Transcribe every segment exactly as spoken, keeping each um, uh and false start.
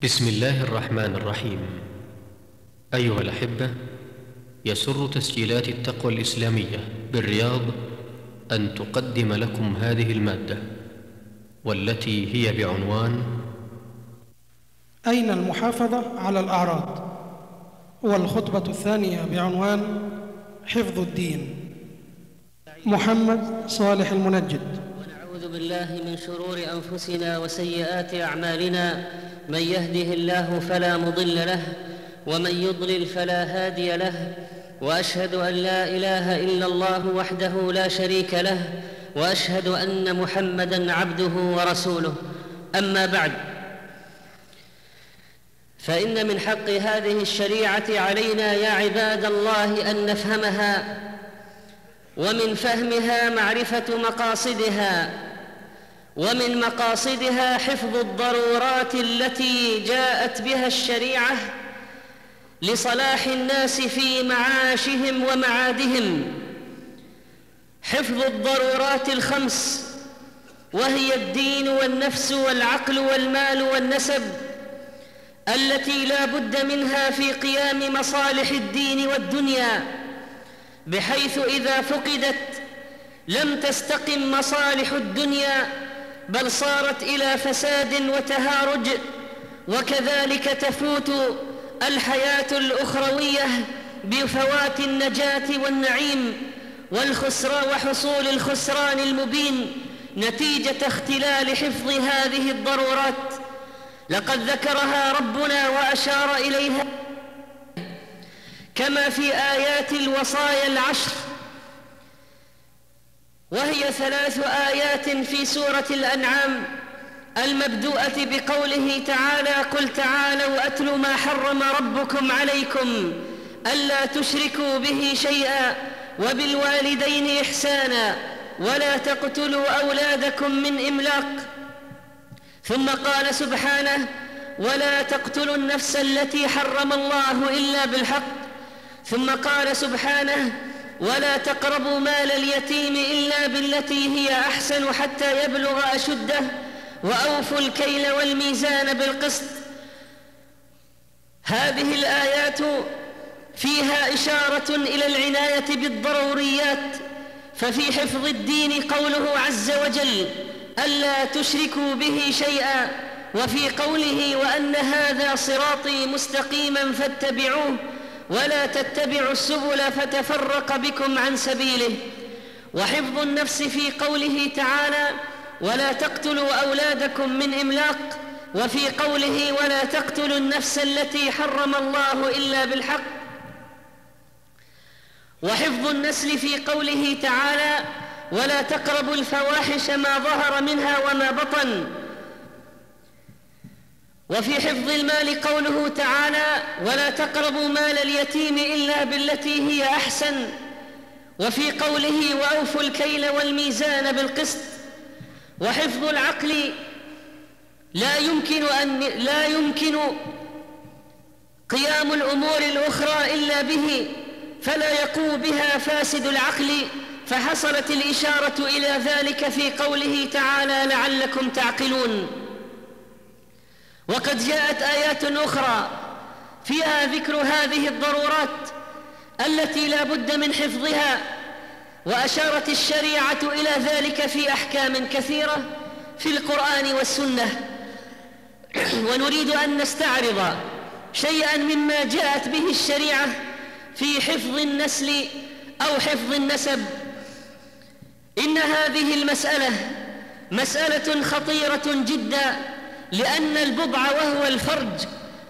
بسم الله الرحمن الرحيم. أيها الأحبة، يسر تسجيلات التقوى الإسلامية بالرياض أن تقدم لكم هذه المادة، والتي هي بعنوان أين المحافظة على الأعراض؟ والخطبة الثانية بعنوان حفظ الدين. محمد صالح المنجد. ونعوذ بالله من شرور أنفسنا وسيئات أعمالنا، من يهده الله فلا مضل له ومن يضلل فلا هادي له، وأشهد أن لا إله إلا الله وحده لا شريك له، وأشهد أن محمدًا عبده ورسوله. أما بعد، فإن من حق هذه الشريعة علينا يا عباد الله أن نفهمها، ومن فهمها معرفة مقاصدها، ومن مقاصدها حفظ الضرورات التي جاءت بها الشريعة لصلاح الناس في معاشهم ومعادهم. حفظ الضرورات الخمس، وهي الدين والنفس والعقل والمال والنسب، التي لا بد منها في قيام مصالح الدين والدنيا، بحيث إذا فقدت لم تستقم مصالح الدنيا، بل صارت إلى فساد وتهارج، وكذلك تفوت الحياة الأخروية بفوات النجاة والنعيم والخسران وحصول الخسران المبين نتيجة اختلال حفظ هذه الضرورات. لقد ذكرها ربنا وأشار إليها، كما في آيات الوصايا العشر، وهي ثلاث آيات في سورة الأنعام المبدوءة بقوله تعالى: قل تعالوا أتل ما حرم ربكم عليكم ألا تشركوا به شيئا وبالوالدين إحسانا ولا تقتلوا أولادكم من إملاق. ثم قال سبحانه: ولا تقتلوا النفس التي حرم الله إلا بالحق. ثم قال سبحانه: ولا تقربوا مال اليتيم إلا بالتي هي أحسن حتى يبلغ أشده وأوفوا الكيل والميزان بالقسط. هذه الآيات فيها إشارة إلى العناية بالضروريات، ففي حفظ الدين قوله عز وجل: ألا تشركوا به شيئا، وفي قوله: وأن هذا صراطي مستقيما فاتبعوه ولا تتبعوا السبل فتفرق بكم عن سبيله. وحفظ النفس في قوله تعالى: ولا تقتلوا أولادكم من إملاق، وفي قوله: ولا تقتلوا النفس التي حرم الله إلا بالحق. وحفظ النسل في قوله تعالى: ولا تقربوا الفواحش ما ظهر منها وما بطن. وفي حفظ المال قوله تعالى: ولا تقربوا مال اليتيم إلا بالتي هي أحسن. وفي قوله: وأوفوا الكيل والميزان بالقسط. وحفظ العقل لا يمكن أن لا يمكن قيام الأمور الأخرى إلا به، فلا يقوم بها فاسد العقل، فحصلت الإشارة إلى ذلك في قوله تعالى: لعلكم تعقلون. وقد جاءت آيات أخرى فيها ذكر هذه الضرورات التي لا بد من حفظها، وأشارت الشريعة إلى ذلك في أحكام كثيرة في القرآن والسنة. ونريد أن نستعرض شيئا مما جاءت به الشريعة في حفظ النسل أو حفظ النسب. إن هذه المسألة مسألة خطيرة جدا، لأن البضع وهو الفرج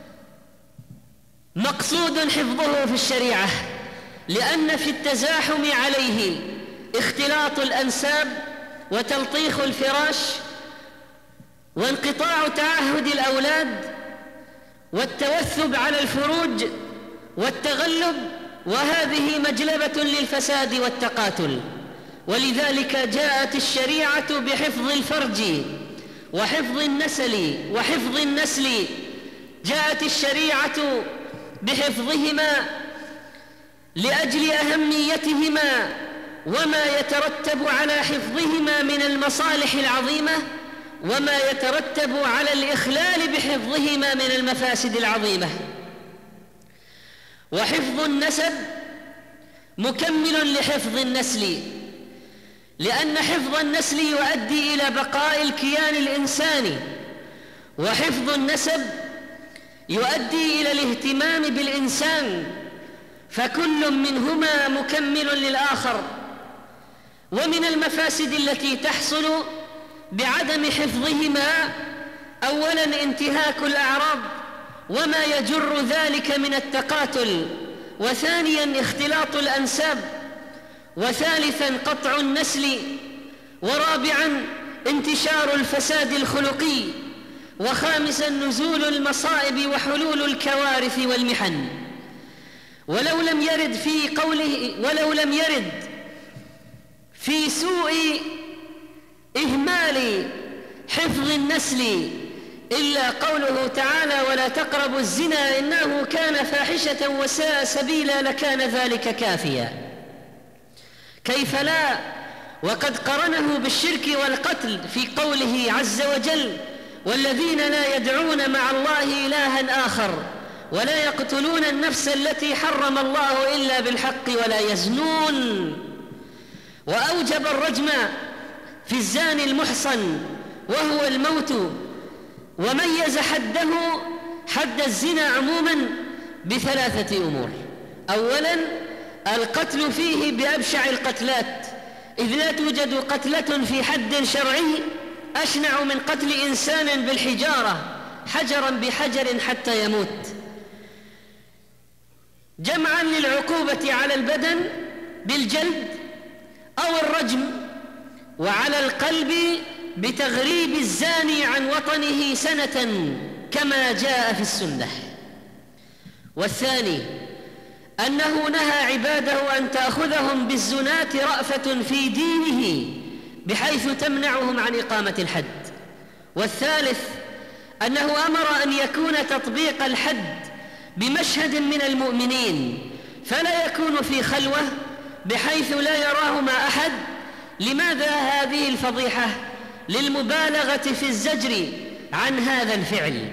مقصود حفظه في الشريعة، لأن في التزاحم عليه اختلاط الأنساب وتلطيخ الفراش وانقطاع تعهد الأولاد والتوثب على الفروج والتغلب، وهذه مجلبة للفساد والتقاتل. ولذلك جاءت الشريعة بحفظ الفرج وحفظ النسل وحفظ النسل. جاءت الشريعة بحفظهما لأجل أهميتهما وما يترتب على حفظهما من المصالح العظيمة، وما يترتب على الإخلال بحفظهما من المفاسد العظيمة. وحفظ النسب مكمل لحفظ النسل، لأن حفظ النسل يؤدي إلى بقاء الكيان الإنساني، وحفظ النسب يؤدي إلى الاهتمام بالإنسان، فكل منهما مكمل للآخر. ومن المفاسد التي تحصل بعدم حفظهما أولاً انتهاك الأعراض وما يجر ذلك من التقاتل، وثانياً اختلاط الأنساب، وثالثاً قطع النسل، ورابعاً انتشار الفساد الخلقي، وخامساً نزول المصائب وحلول الكوارث والمحن. ولو لم يرد في قوله ولو لم يرد في سوء إهمال حفظ النسل إلا قوله تعالى: ولا تقربوا الزنا إنه كان فاحشة وساء سبيلا، لكان ذلك كافيا. كيف لا، وقد قرنه بالشرك والقتل في قوله عز وجل: والذين لا يدعون مع الله إلها آخر ولا يقتلون النفس التي حرم الله إلا بالحق ولا يزنون. وأوجب الرجم في الزاني المحصن وهو الموت، وميز حده حد الزنا عموما بثلاثة أمور: أولا القتل فيه بأبشع القتلات، إذ لا توجد قتلة في حد شرعي أشنع من قتل إنسان بالحجارة حجرا بحجر حتى يموت، جمعا للعقوبة على البدن بالجلد أو الرجم، وعلى القلب بتغريب الزاني عن وطنه سنة كما جاء في السنة. والثاني أنه نهى عباده أن تأخذهم بالزنات رأفة في دينه بحيث تمنعهم عن إقامة الحد. والثالث أنه أمر أن يكون تطبيق الحد بمشهد من المؤمنين، فلا يكون في خلوة بحيث لا يراهما أحد. لماذا هذه الفضيحة؟ للمبالغة في الزجر عن هذا الفعل.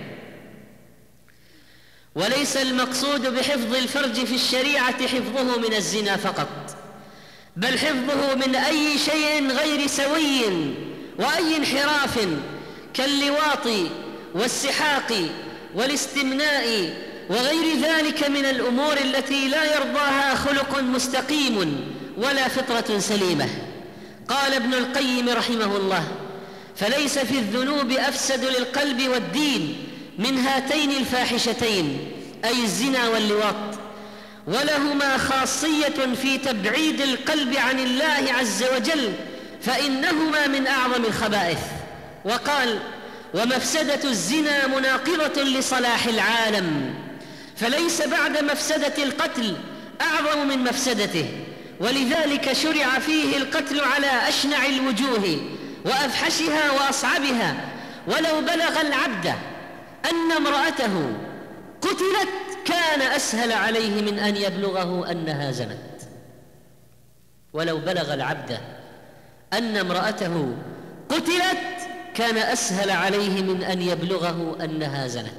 وليس المقصود بحفظ الفرج في الشريعة حفظه من الزنا فقط، بل حفظه من أي شيء غير سوي وأي انحراف كاللواط والسحاق والاستمناء وغير ذلك من الأمور التي لا يرضاها خلق مستقيم ولا فطرة سليمة. قال ابن القيم رحمه الله: فليس في الذنوب أفسد للقلب والدين من هاتين الفاحشتين، أي الزنا واللواط، ولهما خاصية في تبعيد القلب عن الله عز وجل، فإنهما من أعظم الخبائث. وقال: ومفسدة الزنا مناقضة لصلاح العالم، فليس بعد مفسدة القتل أعظم من مفسدته، ولذلك شرع فيه القتل على أشنع الوجوه وأفحشها وأصعبها. ولو بلغ العبد أن امرأته قتلت كان أسهل عليه من أن يبلغه أنها زنت. ولو بلغ العبد أن امرأته قتلت كان أسهل عليه من أن يبلغه أنها زنت.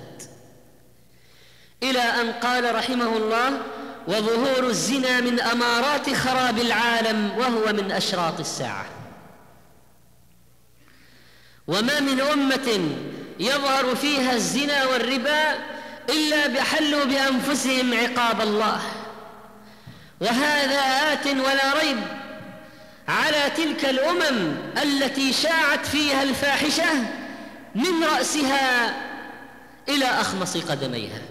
إلى أن قال رحمه الله: وظهور الزنا من أمارات خراب العالم، وهو من أشراط الساعة. وما من أمة يظهر فيها الزنا والربا إلا بحلوا بأنفسهم عقاب الله، وهذا آت ولا ريب على تلك الأمم التي شاعت فيها الفاحشة من رأسها إلى أخمص قدميها.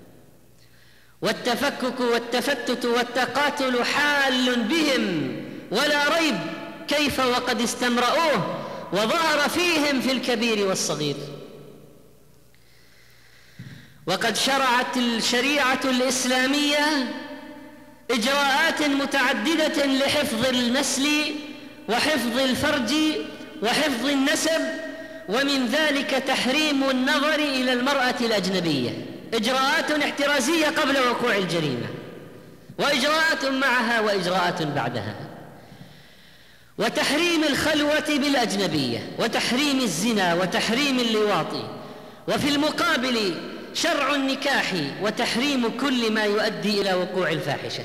والتفكك والتفتت والتقاتل حال بهم ولا ريب، كيف وقد استمرؤوه وظهر فيهم في الكبير والصغير. وقد شرعت الشريعة الإسلامية إجراءات متعددة لحفظ النسل وحفظ الفرج وحفظ النسب، ومن ذلك تحريم النظر إلى المرأة الأجنبية، إجراءات احترازية قبل وقوع الجريمة، وإجراءات معها وإجراءات بعدها. وتحريم الخلوة بالأجنبية، وتحريم الزنا، وتحريم اللواط. وفي المقابل شرع النكاح وتحريم كل ما يؤدي إلى وقوع الفاحشة.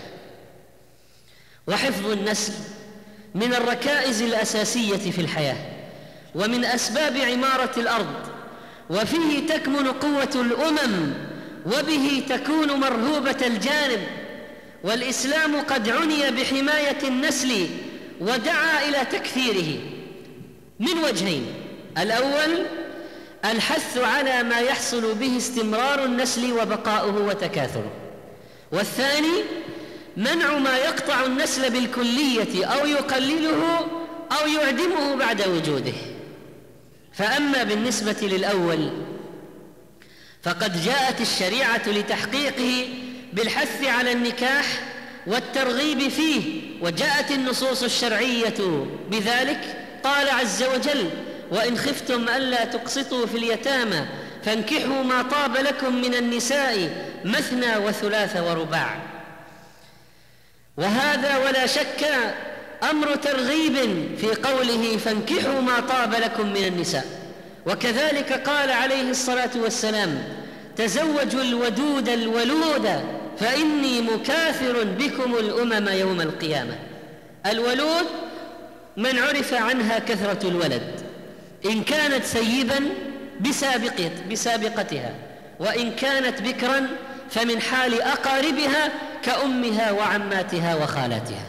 وحفظ النسل من الركائز الأساسية في الحياة ومن أسباب عمارة الأرض، وفيه تكمن قوة الأمم، وبه تكون مرهوبة الجانب. والإسلام قد عني بحماية النسل ودعا إلى تكثيره من وجهين: الأول الحث على ما يحصل به استمرار النسل وبقاؤه وتكاثره، والثاني منع ما يقطع النسل بالكلية أو يقلله أو يعدمه بعد وجوده. فأما بالنسبة للأول فقد جاءت الشريعة لتحقيقه بالحث على النكاح والترغيب فيه، وجاءت النصوص الشرعية بذلك. قال عز وجل: وإن خفتم ألا تقسطوا في اليتامى فانكحوا ما طاب لكم من النساء مثنى وثلاث ورباع. وهذا ولا شك أمر ترغيب في قوله فانكحوا ما طاب لكم من النساء. وكذلك قال عليه الصلاة والسلام: تزوجوا الودود الولود فإني مكاثر بكم الأمم يوم القيامة. الولود من عرف عنها كثرة الولد، إن كانت سيبا بسابقة بسابقتها، وإن كانت بكرا فمن حال أقاربها كأمها وعماتها وخالاتها.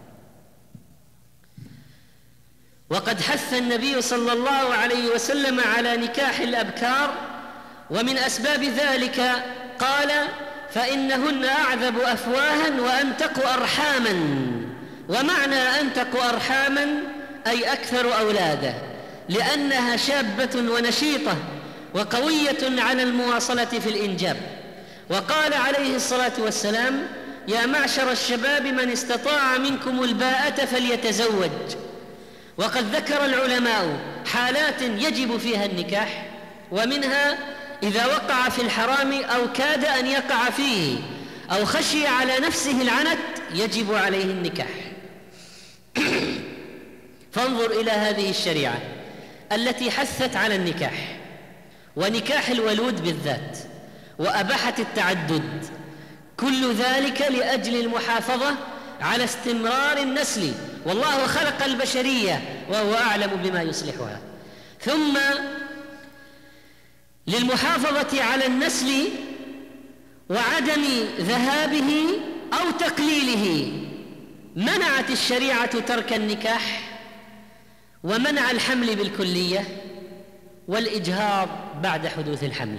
وقد حث النبي صلى الله عليه وسلم على نكاح الأبكار، ومن أسباب ذلك قال: فإنهن أعذب أفواها وأنتق أرحاما. ومعنى أنتق أرحاما أي أكثر أولادا، لأنها شابة ونشيطة وقوية على المواصلة في الإنجاب. وقال عليه الصلاة والسلام: يا معشر الشباب من استطاع منكم الباءة فليتزوج. وقد ذكر العلماء حالات يجب فيها النكاح، ومنها إذا وقع في الحرام أو كاد أن يقع فيه أو خشي على نفسه العنت يجب عليه النكاح. فانظر إلى هذه الشريعة التي حثت على النكاح، ونكاح الولود بالذات، وأباحت التعدد، كل ذلك لأجل المحافظة على استمرار النسل. والله خلق البشرية وهو أعلم بما يصلحها. ثم للمحافظة على النسل وعدم ذهابه أو تقليله منعت الشريعة ترك النكاح، ومنع الحمل بالكلية، والإجهاض بعد حدوث الحمل.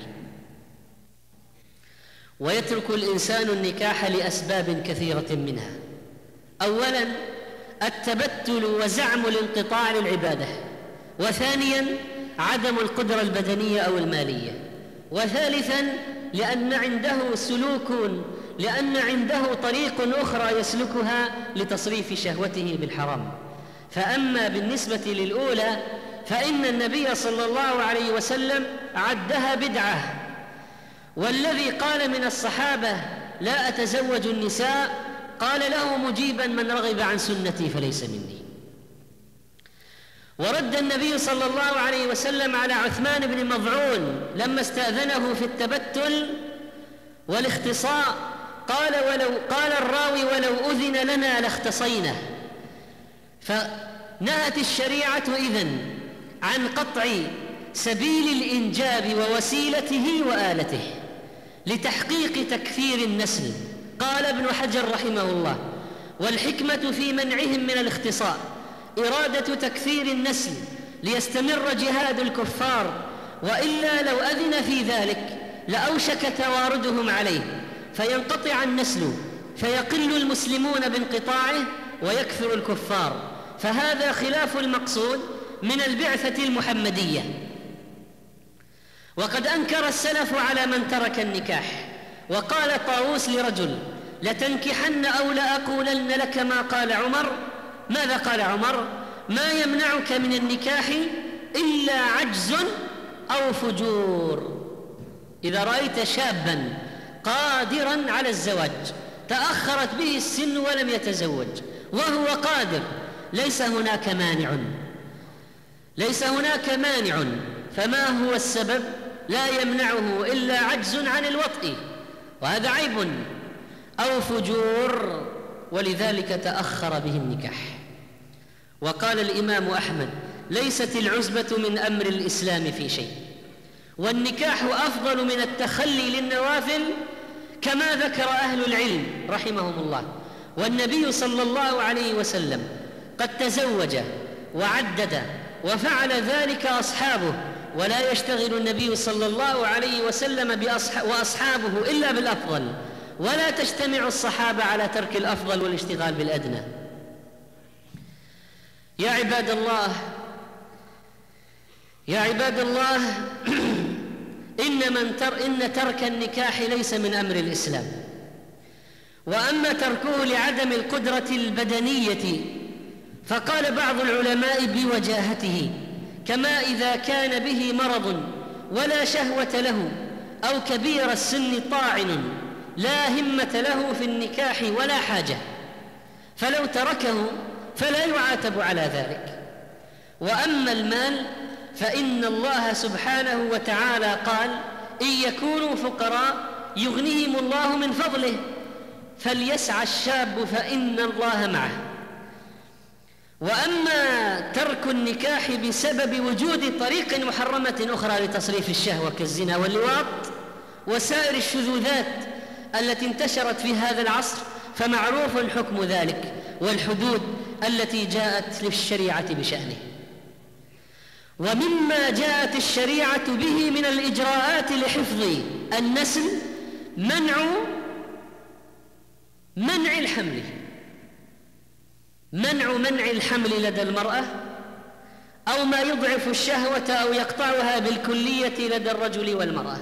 ويترك الإنسان النكاح لأسباب كثيرة منها: أولاً التبتل وزعم الانقطاع للعبادة، وثانياً عدم القدرة البدنية أو المالية، وثالثاً لأن عنده سلوك لأن عنده طريق أخرى يسلكها لتصريف شهوته بالحرام. فأما بالنسبة للأولى فإن النبي صلى الله عليه وسلم عدها بدعة، والذي قال من الصحابة لا أتزوج النساء قال له مجيبا: من رغب عن سنتي فليس مني. ورد النبي صلى الله عليه وسلم على عثمان بن مظعون لما استأذنه في التبتل والاختصاء قال ولو قال الراوي: ولو أذن لنا لاختصينا. فنهت الشريعة إذن عن قطع سبيل الإنجاب ووسيلته وآلته لتحقيق تكثير النسل. قال ابن حجر رحمه الله: والحكمة في منعهم من الاختصاء إرادة تكثير النسل ليستمر جهاد الكفار، وإلا لو أذن في ذلك لأوشك تواردهم عليه فينقطع النسل فيقل المسلمون بانقطاعه ويكثر الكفار، فهذا خلاف المقصود من البعثة المحمدية. وقد أنكر السلف على من ترك النكاح، وقال طاووس لرجل: لتنكحن أو لأقولن لك ما قال عمر. ماذا قال عمر؟ ما يمنعك من النكاح إلا عجز أو فجور. إذا رأيت شابا قادرا على الزواج تأخرت به السن ولم يتزوج وهو قادر ليس هناك مانع ليس هناك مانع فما هو السبب؟ لا يمنعه إلا عجز عن الوطء، وهذا عيب أو فجور، ولذلك تأخر به النكاح. وقال الإمام أحمد: ليست العزبة من أمر الإسلام في شيء، والنكاح أفضل من التخلي للنوافل كما ذكر أهل العلم رحمهم الله. والنبي صلى الله عليه وسلم قد تزوج وعدد وفعل ذلك أصحابه، ولا يشتغل النبي صلى الله عليه وسلم بأصح... وأصحابه إلا بالأفضل، ولا تجتمع الصحابة على ترك الأفضل والاشتغال بالأدنى. يا عباد الله يا عباد الله إن, من تر... إن ترك النكاح ليس من أمر الإسلام، وأما تركه لعدم القدرة البدنية فقال بعض العلماء بوجاهته، كما إذا كان به مرض ولا شهوة له، أو كبير السن طاعن لا همة له في النكاح ولا حاجة، فلو تركه فلا يعاتب على ذلك. وأما المال فإن الله سبحانه وتعالى قال: إن يكونوا فقراء يغنيهم الله من فضله، فليسعى الشاب فإن الله معه. وأما ترك النكاح بسبب وجود طريق محرمة أخرى لتصريف الشهوة كالزنا واللواط وسائر الشذوذات التي انتشرت في هذا العصر، فمعروف حكم ذلك والحدود التي جاءت للشريعة بشأنه. ومما جاءت الشريعة به من الإجراءات لحفظ النسل منع منع الحمل منع منع الحمل لدى المرأة، أو ما يضعف الشهوة أو يقطعها بالكلية لدى الرجل والمرأة.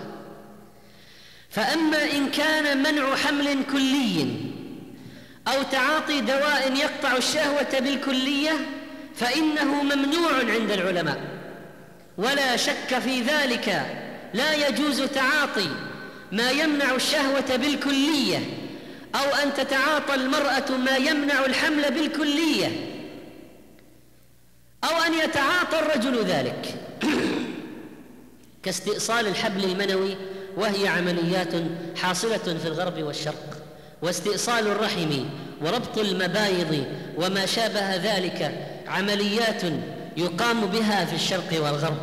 فأما إن كان منع حمل كلي أو تعاطي دواء يقطع الشهوة بالكلية فإنه ممنوع عند العلماء، ولا شك في ذلك. لا يجوز تعاطي ما يمنع الشهوة بالكلية، أو أن تتعاطى المرأة ما يمنع الحمل بالكلية، أو أن يتعاطى الرجل ذلك كاستئصال الحبل المنوي، وهي عمليات حاصلة في الغرب والشرق، واستئصال الرحم وربط المبايض وما شابه ذلك عمليات يقام بها في الشرق والغرب.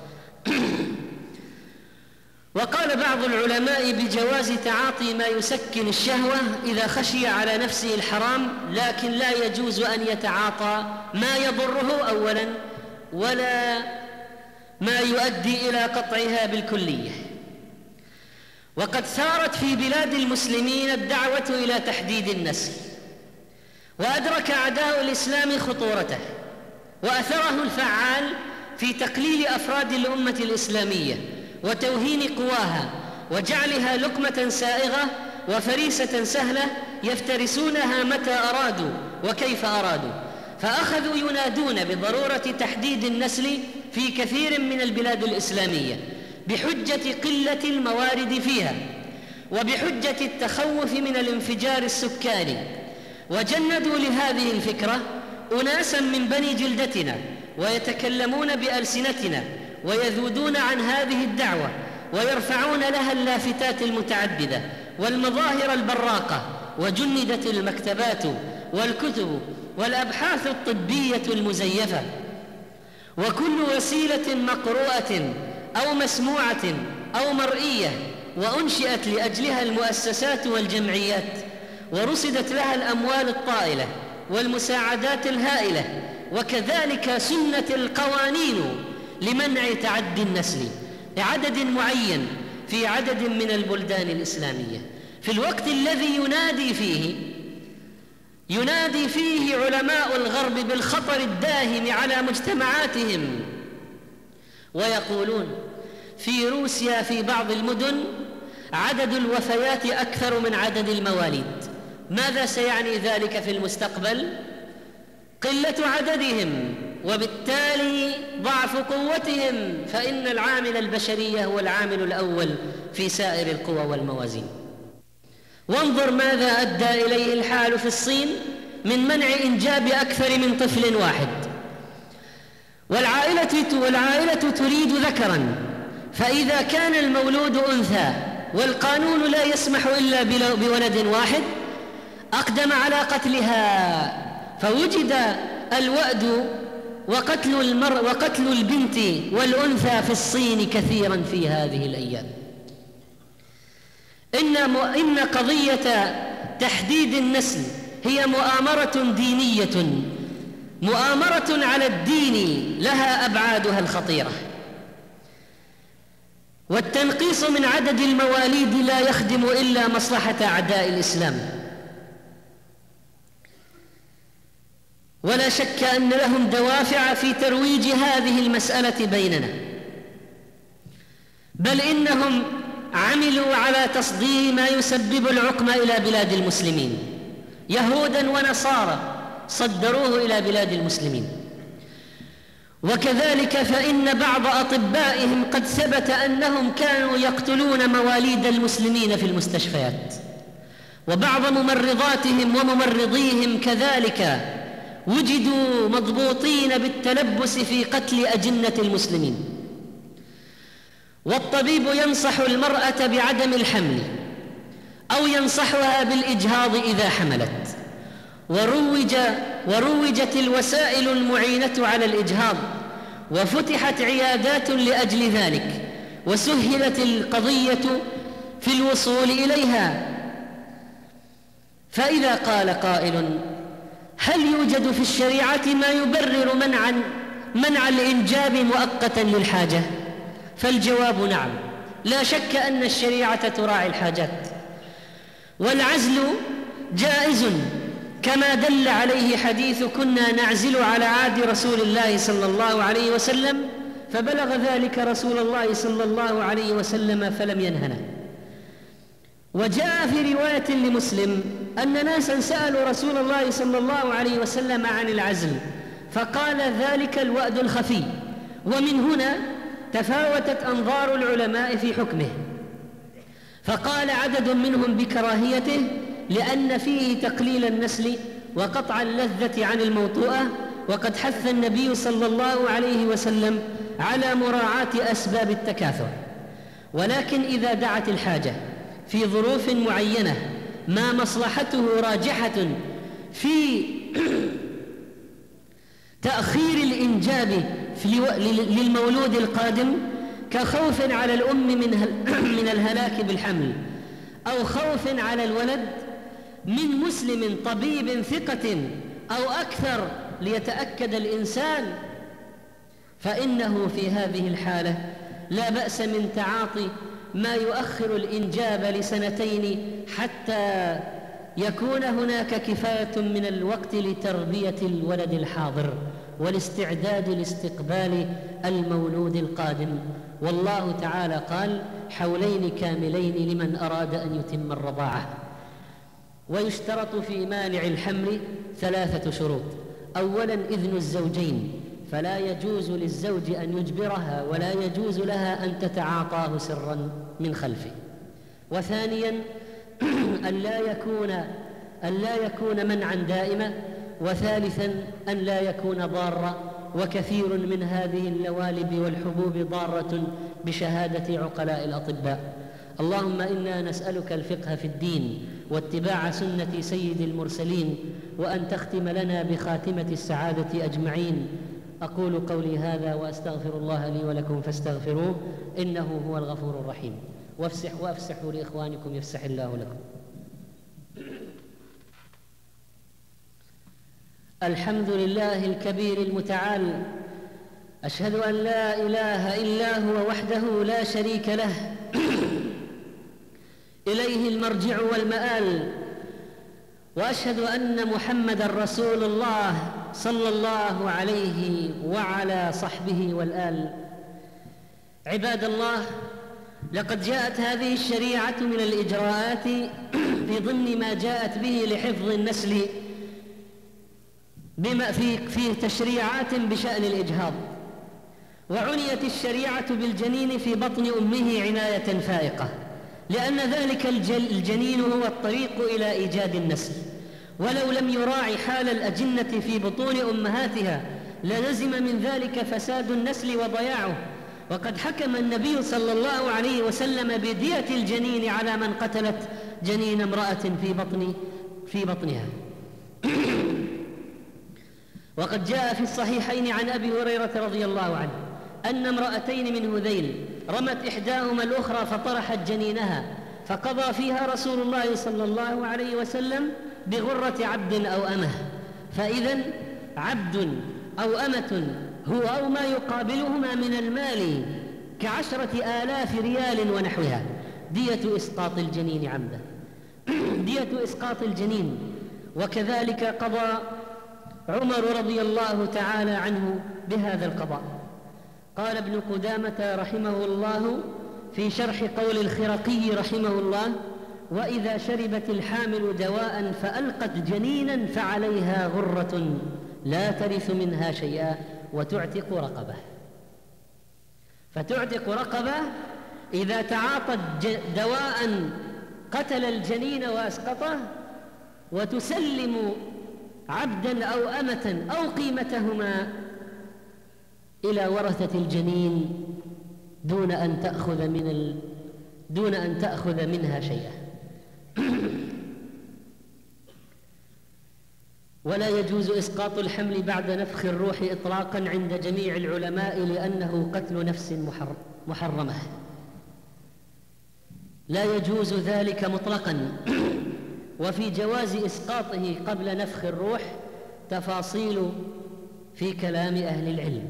وقال بعض العلماء بجواز تعاطي ما يسكن الشهوة إذا خشي على نفسه الحرام، لكن لا يجوز أن يتعاطى ما يضره أولا، ولا ما يؤدي إلى قطعها بالكلية. وقد ثارت في بلاد المسلمين الدعوة إلى تحديد النسل، وأدرك أعداء الإسلام خطورته وأثره الفعال في تقليل أفراد الأمة الإسلامية وتوهين قواها وجعلها لقمة سائغة وفريسة سهلة يفترسونها متى أرادوا وكيف أرادوا. فأخذوا ينادون بضرورة تحديد النسل في كثير من البلاد الإسلامية بحجة قلة الموارد فيها، وبحجة التخوف من الانفجار السكاني. وجندوا لهذه الفكرة أناسا من بني جلدتنا ويتكلمون بألسنتنا ويذودون عن هذه الدعوة ويرفعون لها اللافتات المتعددة والمظاهر البراقة، وجندت المكتبات والكتب والأبحاث الطبية المزيفة وكل وسيلة مقروءة أو مسموعة أو مرئية، وأنشئت لأجلها المؤسسات والجمعيات، ورصدت لها الأموال الطائلة والمساعدات الهائلة، وكذلك سنت القوانين لمنع تعدي النسل لعدد معين في عدد من البلدان الإسلامية، في الوقت الذي ينادي فيه ينادي فيه علماء الغرب بالخطر الداهم على مجتمعاتهم، ويقولون في روسيا في بعض المدن عدد الوفيات أكثر من عدد المواليد. ماذا سيعني ذلك في المستقبل؟ قلة عددهم، وبالتالي ضعف قوتهم، فإن العامل البشري هو العامل الأول في سائر القوى والموازين. وانظر ماذا أدى إليه الحال في الصين من منع إنجاب أكثر من طفل واحد. والعائلة, والعائلة تريد ذكرا، فإذا كان المولود أنثى والقانون لا يسمح إلا بولد واحد أقدم على قتلها، فوجد الوأد وقتل, المر وقتل البنت والأنثى في الصين كثيرا في هذه الأيام. إن, إن قضية تحديد النسل هي مؤامرة دينية، مؤامرة على الدين لها أبعادها الخطيرة. والتنقيص من عدد المواليد لا يخدم إلا مصلحة أعداء الإسلام، ولا شك أن لهم دوافع في ترويج هذه المسألة بيننا، بل إنهم عملوا على تصدير ما يسبب العقم إلى بلاد المسلمين، يهودا ونصارى صدروه إلى بلاد المسلمين. وكذلك فإن بعض أطبائهم قد ثبت أنهم كانوا يقتلون مواليد المسلمين في المستشفيات، وبعض ممرضاتهم وممرضيهم كذلك وجدوا مضبوطين بالتلبس في قتل أجنة المسلمين. والطبيب ينصح المرأة بعدم الحمل أو ينصحها بالإجهاض إذا حملت، وروج وروجت الوسائل المعينة على الإجهاض، وفتحت عيادات لأجل ذلك، وسهلت القضية في الوصول إليها. فإذا قال قائل: هل يوجد في الشريعة ما يبرر منعا منع الإنجاب مؤقتا للحاجة؟ فالجواب نعم، لا شك أن الشريعة تراعي الحاجات، والعزل جائز كما دل عليه حديث كنا نعزل على عهد رسول الله صلى الله عليه وسلم فبلغ ذلك رسول الله صلى الله عليه وسلم فلم ينهنا. وجاء في رواية لمسلم أن ناسا سألوا رسول الله صلى الله عليه وسلم عن العزل فقال: ذلك الوأد الخفي. ومن هنا تفاوتت أنظار العلماء في حكمه، فقال عدد منهم بكراهيته لأن فيه تقليل النسل وقطع اللذة عن الموطوءة، وقد حث النبي صلى الله عليه وسلم على مراعاة أسباب التكاثر. ولكن إذا دعت الحاجة في ظروف معينة ما مصلحته راجحة في تأخير الإنجاب للمولود القادم، كخوف على الأم من الهلاك بالحمل، أو خوف على الولد من مسلم طبيب ثقة أو أكثر ليتأكد الإنسان، فإنه في هذه الحالة لا بأس من تعاطي ما يؤخر الإنجاب لسنتين حتى يكون هناك كفاية من الوقت لتربية الولد الحاضر والاستعداد لاستقبال المولود القادم. والله تعالى قال: حولين كاملين لمن أراد أن يتم الرضاعة. ويشترط في مانع الحمل ثلاثة شروط: أولا إذن الزوجين، فلا يجوز للزوج أن يجبرها ولا يجوز لها أن تتعاطاه سرا من خلفه. وثانيا أن لا يكون أن لا يكون منعا دائما. وثالثا أن لا يكون ضارا، وكثير من هذه اللوالب والحبوب ضارة بشهادة عقلاء الأطباء. اللهم إنا نسألك الفقه في الدين واتباع سنة سيد المرسلين، وأن تختم لنا بخاتمة السعادة أجمعين. أقول قولي هذا وأستغفر الله لي ولكم فاستغفروه إنه هو الغفور الرحيم. وافسح وافسحوا لإخوانكم يفسح الله لكم. الحمد لله الكبير المتعال، أشهد أن لا إله إلا هو وحده لا شريك له، إليه المرجع والمآل. وأشهد أن محمدًا رسول الله صلى الله عليه وعلى صحبه والآل. عباد الله، لقد جاءت هذه الشريعة من الإجراءات في ضمن ما جاءت به لحفظ النسل بما في في تشريعات بشأن الإجهاض. وعنيت الشريعة بالجنين في بطن أمه عناية فائقة، لأن ذلك الجنين هو الطريق إلى إيجاد النسل، ولو لم يراعي حال الأجنة في بطون أمهاتها للزم من ذلك فساد النسل وضياعه. وقد حكم النبي صلى الله عليه وسلم بدية الجنين على من قتلت جنين امرأة في بطن في بطنها. وقد جاء في الصحيحين عن أبي هريرة رضي الله عنه أن امرأتين من هذيل رمت إحداهما الأخرى فطرحت جنينها، فقضى فيها رسول الله صلى الله عليه وسلم بغرة عبد أو أمه. فإذا عبد أو أمة هو أو ما يقابلهما من المال كعشرة آلاف ريال ونحوها دية إسقاط الجنين عمدا دية إسقاط الجنين. وكذلك قضى عمر رضي الله تعالى عنه بهذا القضاء. قال ابن قدامة رحمه الله في شرح قول الخرقي رحمه الله: وإذا شربت الحامل دواء فألقت جنينا فعليها غرة لا ترث منها شيئا وتعتق رقبة. فتعتق رقبة إذا تعاطت دواء قتل الجنين وأسقطه، وتسلم عبدا أو أمة أو قيمتهما إلى ورثة الجنين دون أن تأخذ من ال... دون أن تأخذ منها شيئا. ولا يجوز إسقاط الحمل بعد نفخ الروح إطلاقا عند جميع العلماء لأنه قتل نفس محرمة، لا يجوز ذلك مطلقا. وفي جواز إسقاطه قبل نفخ الروح تفاصيل في كلام أهل العلم.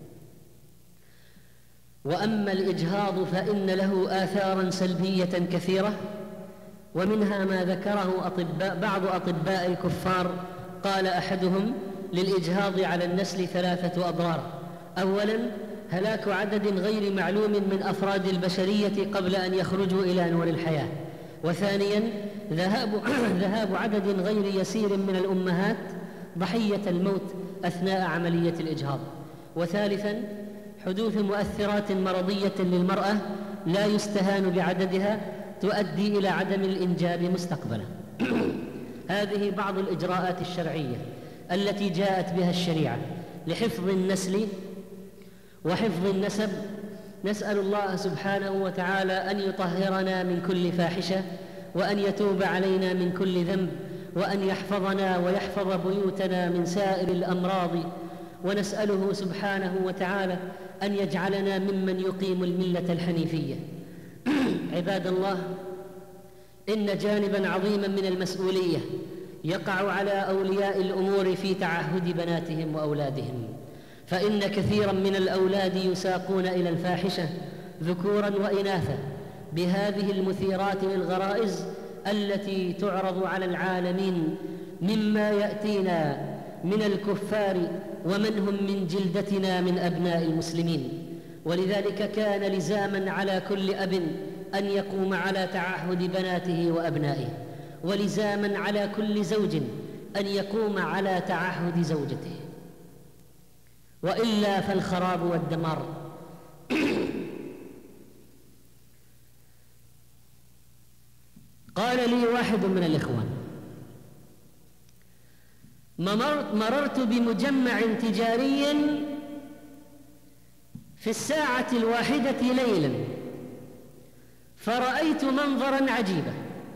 وأما الإجهاض فإن له آثارا سلبية كثيرة، ومنها ما ذكره أطباء بعض أطباء الكفار. قال أحدهم: للإجهاض على النسل ثلاثة أضرار: أولا هلاك عدد غير معلوم من أفراد البشرية قبل أن يخرجوا إلى نور الحياة، وثانيا ذهاب, ذهاب عدد غير يسير من الأمهات ضحية الموت أثناء عملية الإجهاض، وثالثا حدوث مؤثرات مرضية للمرأة لا يستهان بعددها تؤدي إلى عدم الإنجاب مستقبلا. هذه بعض الإجراءات الشرعية التي جاءت بها الشريعة لحفظ النسل وحفظ النسب. نسأل الله سبحانه وتعالى أن يطهرنا من كل فاحشة، وأن يتوب علينا من كل ذنب، وأن يحفظنا ويحفظ بيوتنا من سائر الأمراض، ونسأله سبحانه وتعالى أن يجعلنا ممن يقيم الملة الحنيفية. عباد الله، إن جانبا عظيما من المسؤولية يقع على أولياء الأمور في تعهد بناتهم وأولادهم، فإن كثيرا من الأولاد يساقون إلى الفاحشة ذكورا وإناثا بهذه المثيرات للغرائز التي تعرض على العالمين مما يأتينا من الكفار ومن هم من جلدتنا من أبناء المسلمين. ولذلك كان لزاما على كل أب أن يقوم على تعهد بناته وأبنائه، ولزاما على كل زوج أن يقوم على تعهد زوجته، وإلا فالخراب والدمار. قال لي واحد من الإخوان: مررت بمجمع تجاري في الساعة الواحدة ليلا فرأيت منظرا عجيبا: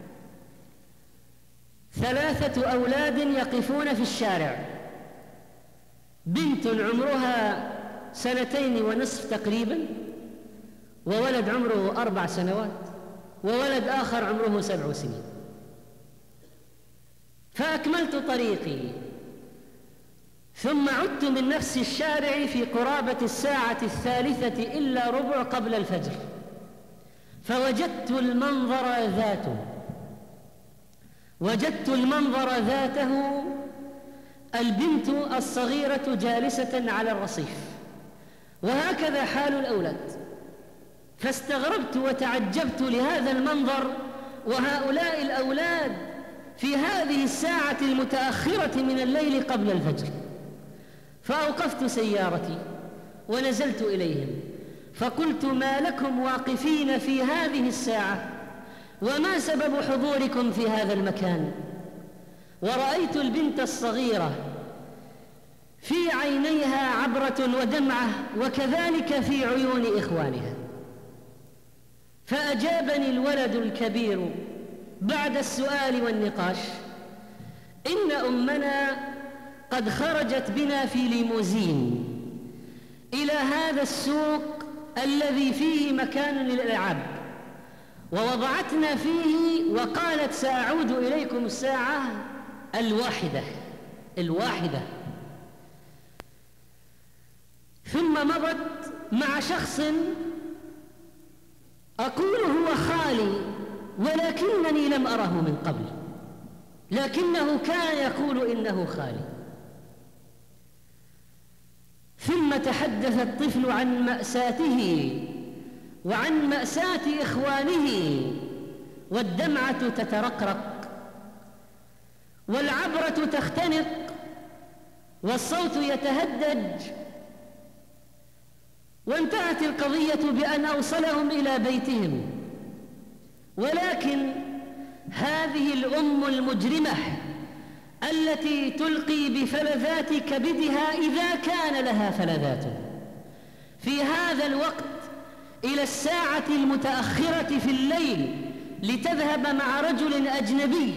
ثلاثة أولاد يقفون في الشارع، بنت عمرها سنتين ونصف تقريبا، وولد عمره أربع سنوات، وولد آخر عمره سبع سنين. فأكملت طريقي ثم عدت من نفس الشارع في قرابة الساعة الثالثة إلا ربع قبل الفجر، فوجدت المنظر ذاته وجدت المنظر ذاته البنت الصغيرة جالسة على الرصيف، وهكذا حال الأولاد. فاستغربت وتعجبت لهذا المنظر، وهؤلاء الأولاد في هذه الساعة المتأخرة من الليل قبل الفجر. فأوقفت سيارتي ونزلت إليهم فقلت: ما لكم واقفين في هذه الساعة؟ وما سبب حضوركم في هذا المكان؟ ورأيت البنت الصغيرة في عينيها عبرة ودمعة، وكذلك في عيون إخوانها. فأجابني الولد الكبير بعد السؤال والنقاش: إن أمنا قد خرجت بنا في ليموزين إلى هذا السوق الذي فيه مكان للألعاب، ووضعتنا فيه وقالت: سأعود إليكم الساعة الواحدة الواحدة ثم مضت مع شخص أقول هو خالي، ولكنني لم أره من قبل، لكنه كان يقول إنه خالي. ثم تحدث الطفل عن مأساته وعن مأساة إخوانه، والدمعة تترقرق والعبرة تختنق والصوت يتهدج، وانتهت القضية بأن أوصلهم إلى بيتهم. ولكن هذه الأم المجرمة التي تلقي بفلذات كبدها إذا كان لها فلذات في هذا الوقت إلى الساعة المتأخرة في الليل لتذهب مع رجل أجنبي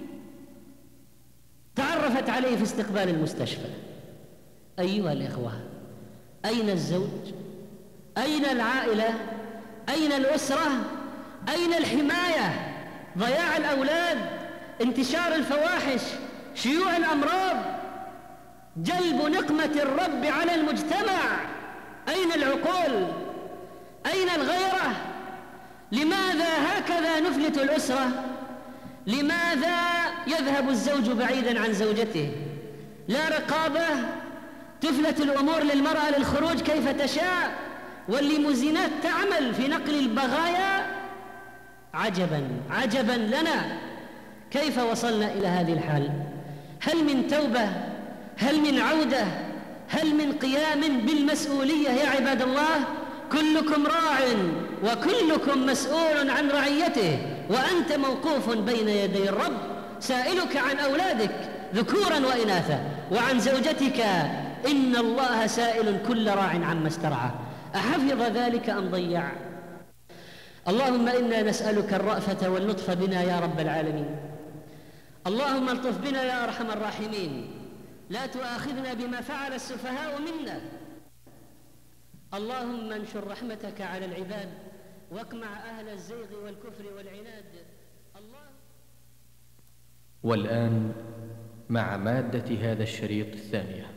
تعرفت عليه في استقبال المستشفى. أيها الإخوة، أين الزوج؟ أين العائلة؟ أين الأسرة؟ أين الحماية؟ ضياع الأولاد، انتشار الفواحش، شيوع الأمراض، جلب نقمة الرب على المجتمع. أين العقول؟ أين الغيرة؟ لماذا هكذا نفلت الأسرة؟ لماذا يذهب الزوج بعيدا عن زوجته؟ لا رقابة، تفلت الأمور للمرأة للخروج كيف تشاء، والليموزينات تعمل في نقل البغايا. عجبا عجبا لنا، كيف وصلنا إلى هذه الحال؟ هل من توبة؟ هل من عودة؟ هل من قيام بالمسؤولية يا عباد الله؟ كلكم راع وكلكم مسؤول عن رعيته، وأنت موقوف بين يدي الرب سائلك عن أولادك ذكورا وإناثا، وعن زوجتك إن الله سائل كل راع عما استرعى، أحفظ ذلك أم ضيع؟ اللهم إنا نسألك الرأفة واللطف بنا يا رب العالمين. اللهم الطف بنا يا أرحم الراحمين، لا تؤاخذنا بما فعل السفهاء منا. اللهم انشر رحمتك على العباد واقمع أهل الزيغ والكفر والعناد. الله. والآن مع مادة هذا الشريط الثانية.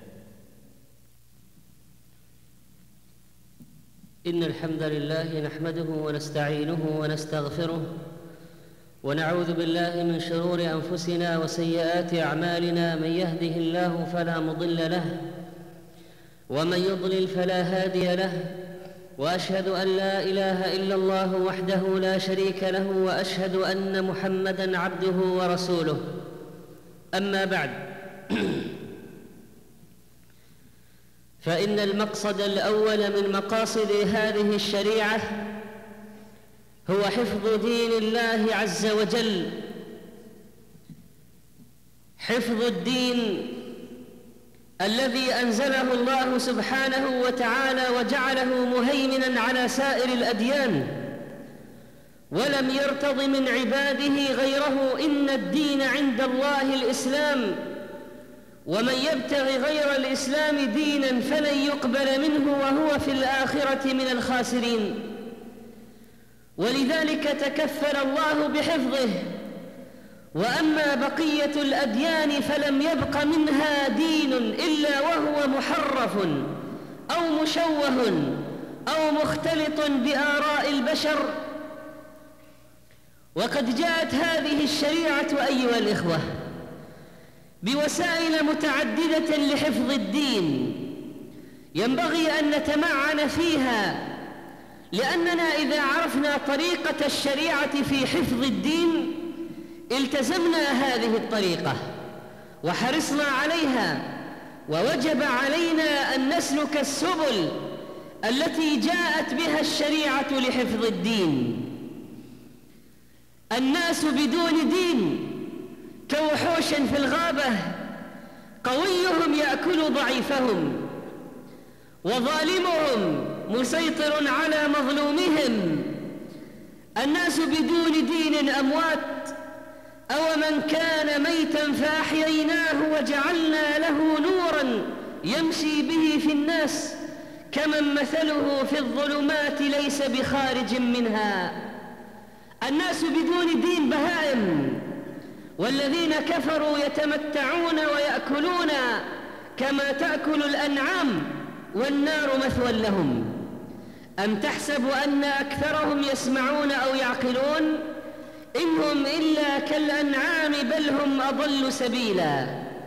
إن الحمد لله نحمده ونستعينه ونستغفره، ونعوذ بالله من شرور أنفسنا وسيئات أعمالنا. من يهده الله فلا مضل له، ومن يضلل فلا هادي له، وأشهد أن لا إله إلا الله وحده لا شريك له، وأشهد أن محمدًا عبده ورسوله. أما بعد، فإن المقصد الأول من مقاصد هذه الشريعة هو حفظ دين الله عز وجل، حفظ الدين الذي أنزله الله سبحانه وتعالى وجعله مهيمناً على سائر الأديان، ولم يرتض من عباده غيره. إن الدين عند الله الإسلام، ومن يبتغ غير الإسلام ديناً فلن يقبل منه وهو في الآخرة من الخاسرين. ولذلك تكفل الله بحفظه. وأما بقية الأديان فلم يبق منها دين إلا وهو محرف أو مشوه أو مختلط بآراء البشر. وقد جاءت هذه الشريعة أيها الإخوة بوسائل متعددة لحفظ الدين، ينبغي أن نتمعن فيها، لأننا إذا عرفنا طريقة الشريعة في حفظ الدين التزمنا هذه الطريقة وحرصنا عليها، ووجب علينا أن نسلك السبل التي جاءت بها الشريعة لحفظ الدين. الناس بدون دين كوحوش في الغابة، قويهم يأكل ضعيفهم، وظالمهم مسيطر على مظلومهم. الناس بدون دين أموات، أو من كان ميتا فأحييناه وجعلنا له نورا يمشي به في الناس كمن مثله في الظلمات ليس بخارج منها. الناس بدون دين بهائم، والذين كفروا يتمتعون ويأكلون كما تأكل الأنعام والنار مثوى لهم. أم تحسب أن أكثرهم يسمعون أو يعقلون؟ إنهم إلا كالأنعام بل هم أضل سبيلا.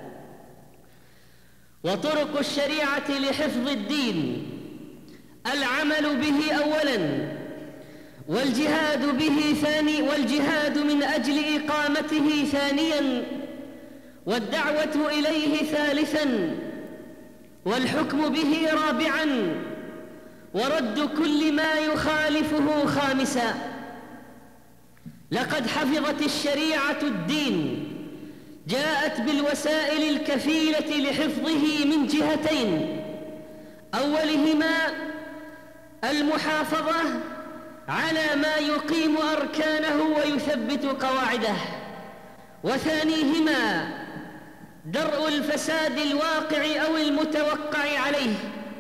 وطرق الشريعة لحفظ الدين: العمل به أولا، والجهاد به ثاني والجهاد من أجل إقامته ثانيا، والدعوة إليه ثالثا، والحكم به رابعا، ورد كل ما يخالفه خامسا. لقد حفظت الشريعة الدين، جاءت بالوسائل الكفيلة لحفظه من جهتين: أولهما المحافظة على ما يقيم أركانه ويثبت قواعده، وثانيهما درء الفساد الواقع أو المتوقع عليه.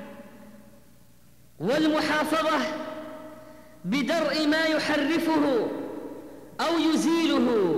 والمحافظة بدرء ما يحرفه أو يزيله.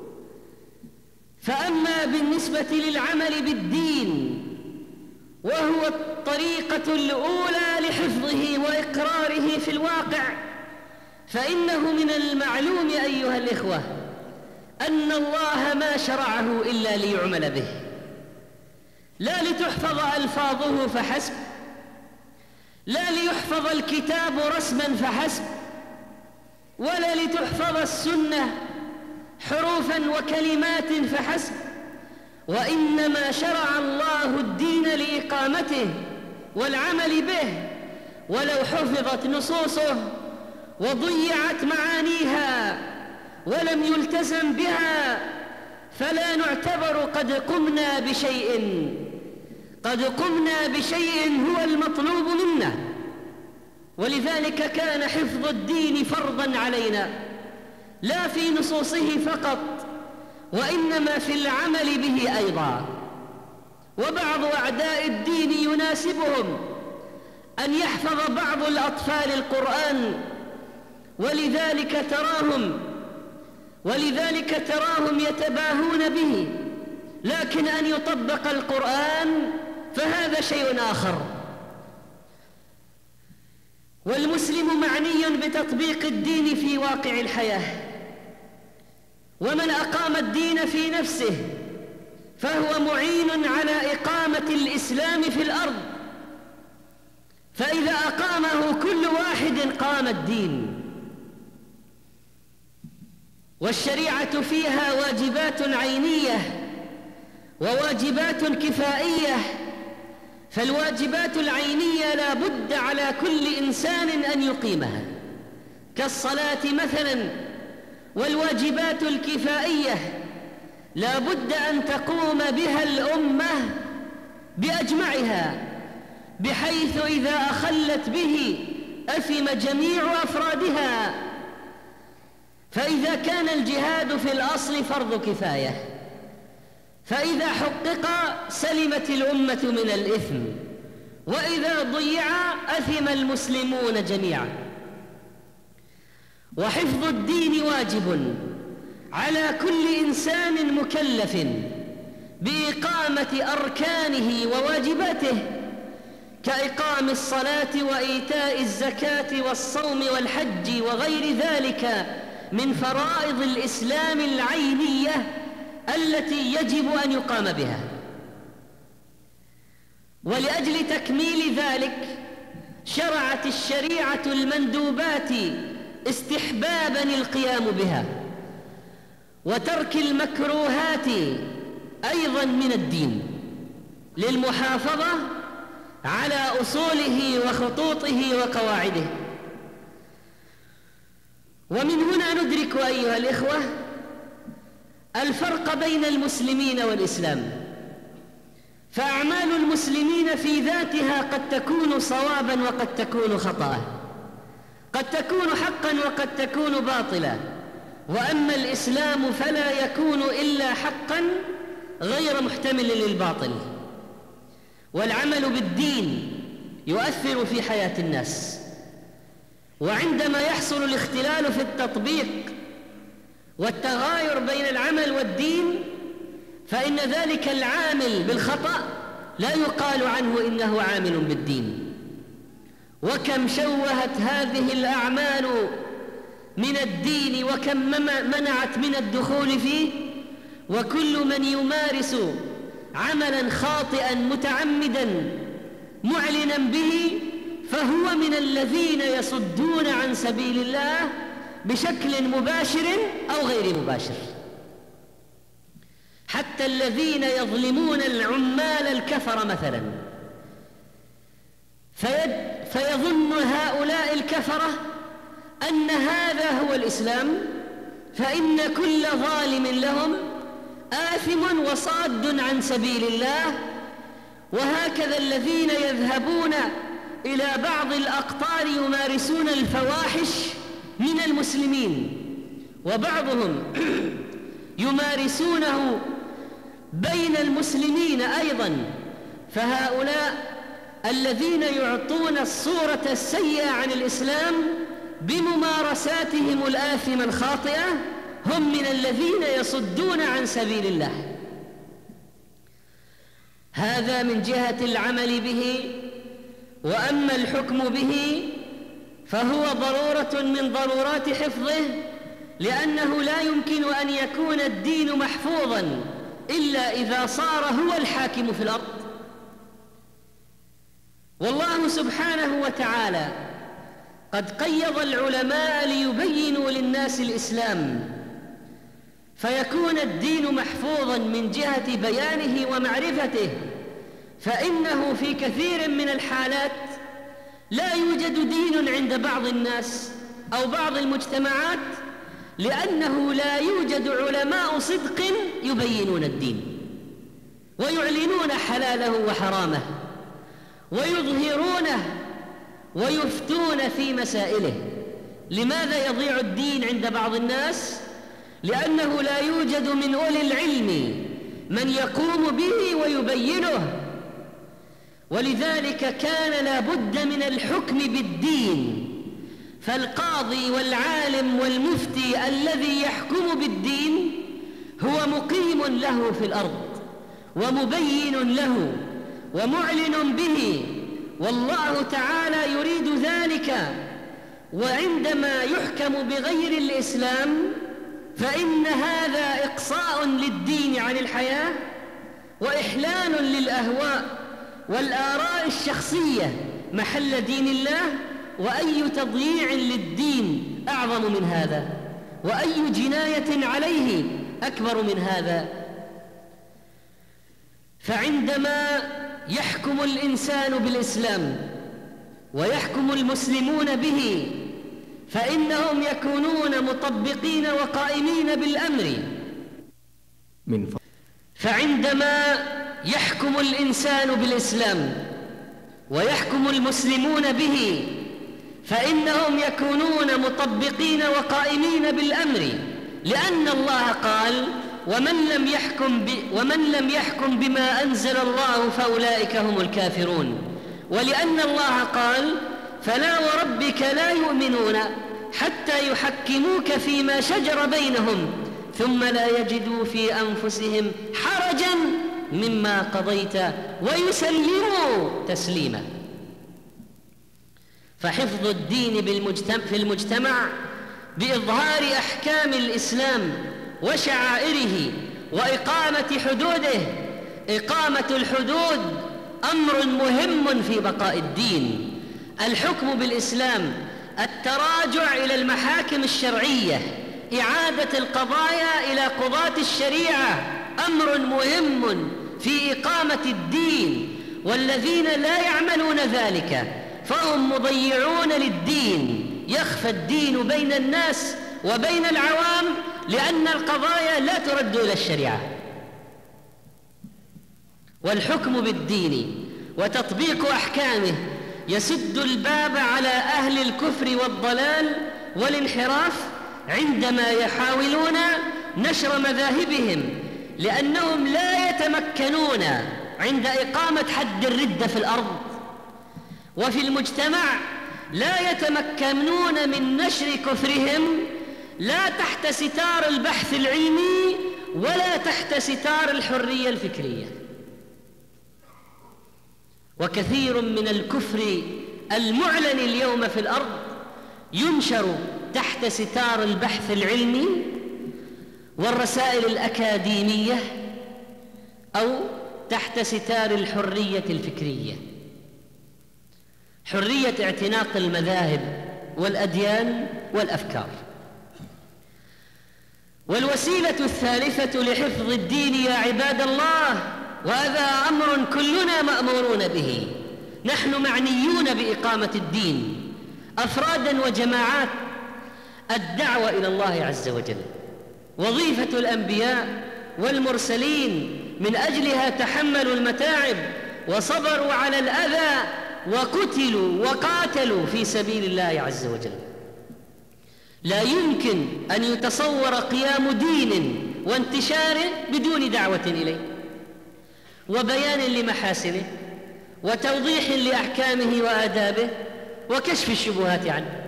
فأما بالنسبة للعمل بالدين، وهو الطريقة الأولى لحفظه وإقراره في الواقع، فإنه من المعلوم أيها الإخوة أن الله ما شرعه إلا ليعمل به، لا لتحفظ ألفاظه فحسب، لا ليحفظ الكتاب رسما فحسب، ولا لتحفظ السنة حروفا وكلمات فحسب، وإنما شرع الله الدين لإقامته والعمل به. ولو حفظت نصوصه وضيعت معانيها ولم يلتزم بها فلا نعتبر قد قمنا بشيء قد قمنا بشيء هو المطلوب منا. ولذلك كان حفظ الدين فرضا علينا، لا في نصوصه فقط، وإنما في العمل به أيضا. وبعض أعداء الدين يناسبهم أن يحفظ بعض الأطفال القرآن، ولذلك تراهم ولذلك تراهم يتباهون به، لكن أن يطبق القرآن فهذا شيء آخر. والمسلم معني بتطبيق الدين في واقع الحياة، ومن أقام الدين في نفسه فهو معين على إقامة الإسلام في الأرض، فإذا أقامه كل واحد قام الدين. والشريعة فيها واجبات عينية وواجبات كفائية، فالواجبات العينية لا بد على كل إنسان أن يقيمها كالصلاة مثلا، والواجبات الكفائية لا بد أن تقوم بها الأمة بأجمعها، بحيث إذا أخلت به أثم جميع أفرادها. فإذا كان الجهاد في الأصل فرض كفاية، فإذا حقق سلمت الأمة من الإثم، وإذا ضيع أثم المسلمون جميعا. وحفظ الدين واجب على كل إنسان مكلف بإقامة أركانه وواجباته، كإقام الصلاة وإيتاء الزكاة والصوم والحج وغير ذلك من فرائض الإسلام العينية التي يجب أن يقام بها. ولأجل تكميل ذلك شرعت الشريعة المندوبات استحبابا القيام بها، وترك المكروهات أيضا من الدين للمحافظة على أصوله وخطوطه وقواعده. ومن هنا ندرك أيها الإخوة الفرق بين المسلمين والإسلام، فأعمال المسلمين في ذاتها قد تكون صوابا وقد تكون خطأ، قد تكون حقا وقد تكون باطلا، وأما الإسلام فلا يكون إلا حقا غير محتمل للباطل. والعمل بالدين يؤثر في حياة الناس، وعندما يحصل الاختلال في التطبيق والتغاير بين العمل والدين فإن ذلك العامل بالخطأ لا يقال عنه إنه عامل بالدين. وكم شوهت هذه الأعمال من الدين وكم منعت من الدخول فيه، وكل من يمارس عملا خاطئا متعمدا معلنا به فهو من الذين يصدون عن سبيل الله بشكل مباشر أو غير مباشر. حتى الذين يظلمون العمال الكفر مثلا، فيظن هؤلاء الكفرة أن هذا هو الإسلام، فإن كل ظالم لهم آثم وصاد عن سبيل الله. وهكذا الذين يذهبون إلى بعض الأقطار يمارسون الفواحش من المسلمين، وبعضهم يمارسونه بين المسلمين أيضا، فهؤلاء الذين يعطون الصورة السيئة عن الإسلام بممارساتهم الآثمة الخاطئة هم من الذين يصدون عن سبيل الله. هذا من جهة العمل به. وأما الحكم به فهو ضرورة من ضرورات حفظه، لأنه لا يمكن أن يكون الدين محفوظا إلا إذا صار هو الحاكم في الأرض. والله سبحانه وتعالى قد قيض العلماء ليبينوا للناس الإسلام، فيكون الدين محفوظا من جهة بيانه ومعرفته، فإنه في كثير من الحالات لا يوجد دين عند بعض الناس أو بعض المجتمعات، لأنه لا يوجد علماء صدق يبينون الدين ويعلنون حلاله وحرامه ويظهرونه ويفتون في مسائله. لماذا يضيع الدين عند بعض الناس؟ لأنه لا يوجد من أولي العلم من يقوم به ويبينه. ولذلك كان لا بد من الحكم بالدين، فالقاضي والعالم والمفتي الذي يحكم بالدين هو مقيم له في الأرض ومبين له ومعلن به، والله تعالى يريد ذلك. وعندما يحكم بغير الإسلام فإن هذا إقصاء للدين عن الحياة وإحلال للأهواء والآراء الشخصية محل دين الله. وأي تضييع للدين أعظم من هذا؟ وأي جناية عليه أكبر من هذا؟ فعندما يحكم الإنسان بالإسلام ويحكم المسلمون به فإنهم يكونون مطبقين وقائمين بالأمر من فضل. فعندما يحكم الإنسان بالإسلام ويحكم المسلمون به فإنهم يكونون مطبقين وقائمين بالأمر، لأن الله قال: ومن لم يحكم ب... ومن لم يحكم بما أنزل الله فأولئك هم الكافرون. ولأن الله قال: فلا وربك لا يؤمنون حتى يحكموك فيما شجر بينهم ثم لا يجدوا في أنفسهم حرجا مما قضيت ويسلموا تسليما. فحفظ الدين بالمجتمع في المجتمع بإظهار أحكام الإسلام وشعائره وإقامة حدوده. إقامة الحدود أمر مهم في بقاء الدين. الحكم بالإسلام، التراجع إلى المحاكم الشرعية، إعادة القضايا إلى قضاة الشريعة أمر مهم في إقامة الدين، والذين لا يعملون ذلك فهم مضيعون للدين. يخفى الدين بين الناس وبين العوام لأن القضايا لا ترد إلى الشريعة. والحكم بالدين وتطبيق أحكامه يسد الباب على أهل الكفر والضلال والانحراف عندما يحاولون نشر مذاهبهم، لأنهم لا يتمكنون عند إقامة حد الردة في الأرض وفي المجتمع، لا يتمكنون من نشر كفرهم لا تحت ستار البحث العلمي ولا تحت ستار الحرية الفكرية. وكثير من الكفر المعلن اليوم في الأرض ينشر تحت ستار البحث العلمي والرسائل الأكاديمية أو تحت ستار الحرية الفكرية، حرية اعتناق المذاهب والأديان والأفكار. والوسيلة الثالثة لحفظ الدين يا عباد الله، وهذا أمر كلنا مأمورون به، نحن معنيون بإقامة الدين أفرادا وجماعات، الدعوة إلى الله عز وجل. وظيفة الأنبياء والمرسلين من أجلها تحملوا المتاعب وصبروا على الأذى وقتلوا وقاتلوا في سبيل الله عز وجل. لا يمكن أن يتصور قيام دين وانتشاره بدون دعوة إليه وبيان لمحاسنه وتوضيح لأحكامه وآدابه وكشف الشبهات عنه.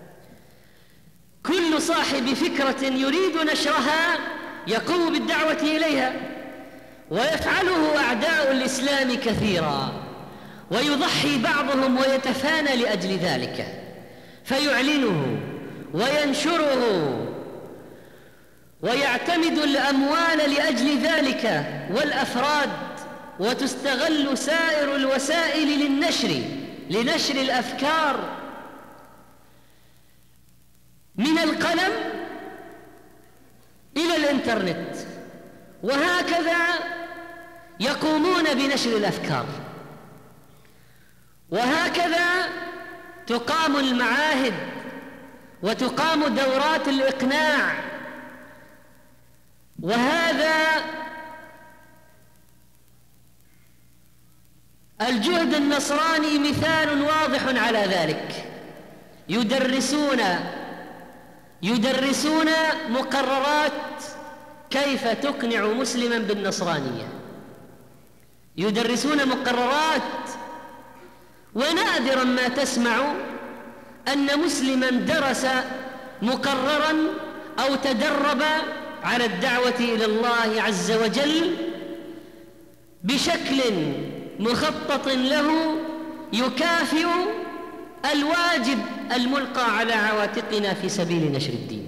كل صاحب فكرة يريد نشرها يقوم بالدعوة إليها، ويفعله أعداء الإسلام كثيرا، ويضحي بعضهم ويتفانى لأجل ذلك فيعلنه وينشره ويعتمد الأموال لأجل ذلك والأفراد، وتستغل سائر الوسائل للنشر لنشر الأفكار من القلم إلى الإنترنت، وهكذا يقومون بنشر الأفكار، وهكذا تقام المعاهد وتقام دورات الإقناع. وهذا الجهد النصراني مثال واضح على ذلك. يدرسون يدرسون مقررات كيف تقنع مسلما بالنصرانية، يدرسون مقررات، ونادرا ما تسمع أن مسلما درس مقررا أو تدرب على الدعوة إلى الله عز وجل بشكل مخطط له يكافئ الواجب الملقى على عواتقنا في سبيل نشر الدين.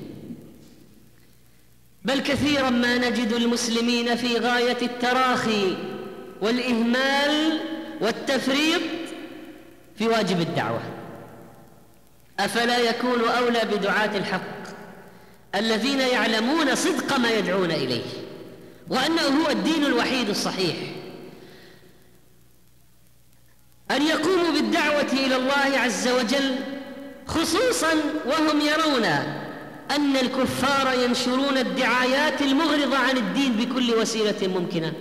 بل كثيرا ما نجد المسلمين في غاية التراخي والإهمال والتفريط في واجب الدعوة. أفلا يكون أولى بدعاة الحق الذين يعلمون صدق ما يدعون إليه وأنه هو الدين الوحيد الصحيح أن يقوموا بالدعوة إلى الله عز وجل، خصوصا وهم يرون أن الكفار ينشرون الدعايات المغرضة عن الدين بكل وسيلة ممكنة،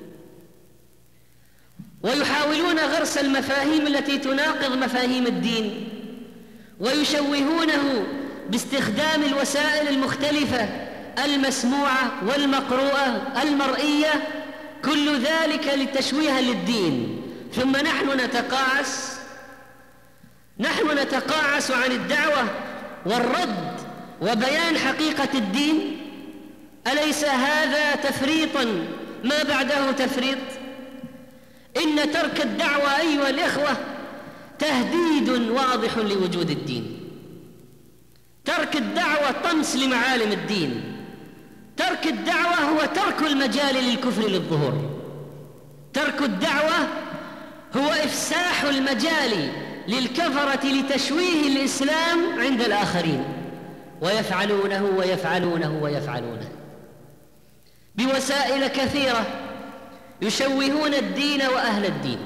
ويحاولون غرس المفاهيم التي تناقض مفاهيم الدين، ويشوهونه باستخدام الوسائل المختلفة المسموعة والمقروءة المرئية، كل ذلك لتشويه للدين. ثم نحن نتقاعس نحن نتقاعس عن الدعوة والرد وبيان حقيقة الدين. أليس هذا تفريطا ما بعده تفريط؟ إن ترك الدعوة أيها الإخوة تهديد واضح لوجود الدين. ترك الدعوة طمس لمعالم الدين. ترك الدعوة هو ترك المجال للكفر للظهور. ترك الدعوة هو إفساح المجال للكفرة لتشويه الإسلام عند الآخرين، ويفعلونه ويفعلونه ويفعلونه بوسائل كثيرة، يشوهون الدين وأهل الدين.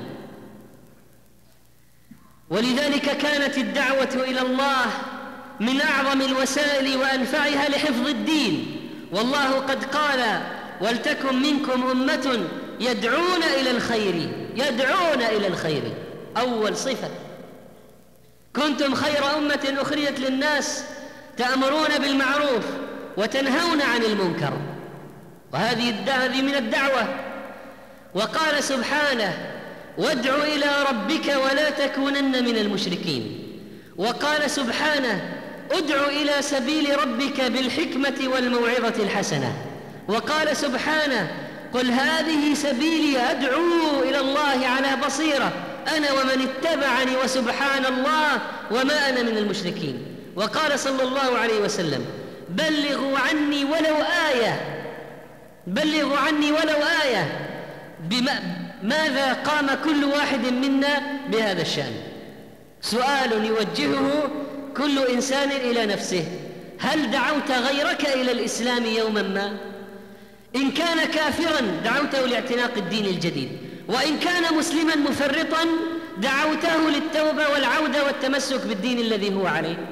ولذلك كانت الدعوة إلى الله من أعظم الوسائل وأنفعها لحفظ الدين والله قد قال ولتكن منكم أمة يدعون إلى الخير، يدعون إلى الخير، أول صفة. كنتم خير أمة أخرجت للناس تأمرون بالمعروف وتنهون عن المنكر، وهذه هذه من الدعوة. وقال سبحانه وادع إلى ربك ولا تكونن من المشركين. وقال سبحانه ادع إلى سبيل ربك بالحكمة والموعظة الحسنة. وقال سبحانه قل هذه سبيلي أدعو إلى الله على بصيرة أنا ومن اتبعني وسبحان الله وما أنا من المشركين. وقال صلى الله عليه وسلم بلغوا عني ولو آية، بلغوا عني ولو آية. بماذا قام كل واحد منا بهذا الشأن؟ سؤال يوجهه كل إنسان إلى نفسه: هل دعوت غيرك إلى الإسلام يوما ما؟ إن كان كافرا دعوته لاعتناق الدين الجديد، وإن كان مسلما مفرطا دعوته للتوبة والعودة والتمسك بالدين الذي هو عليه.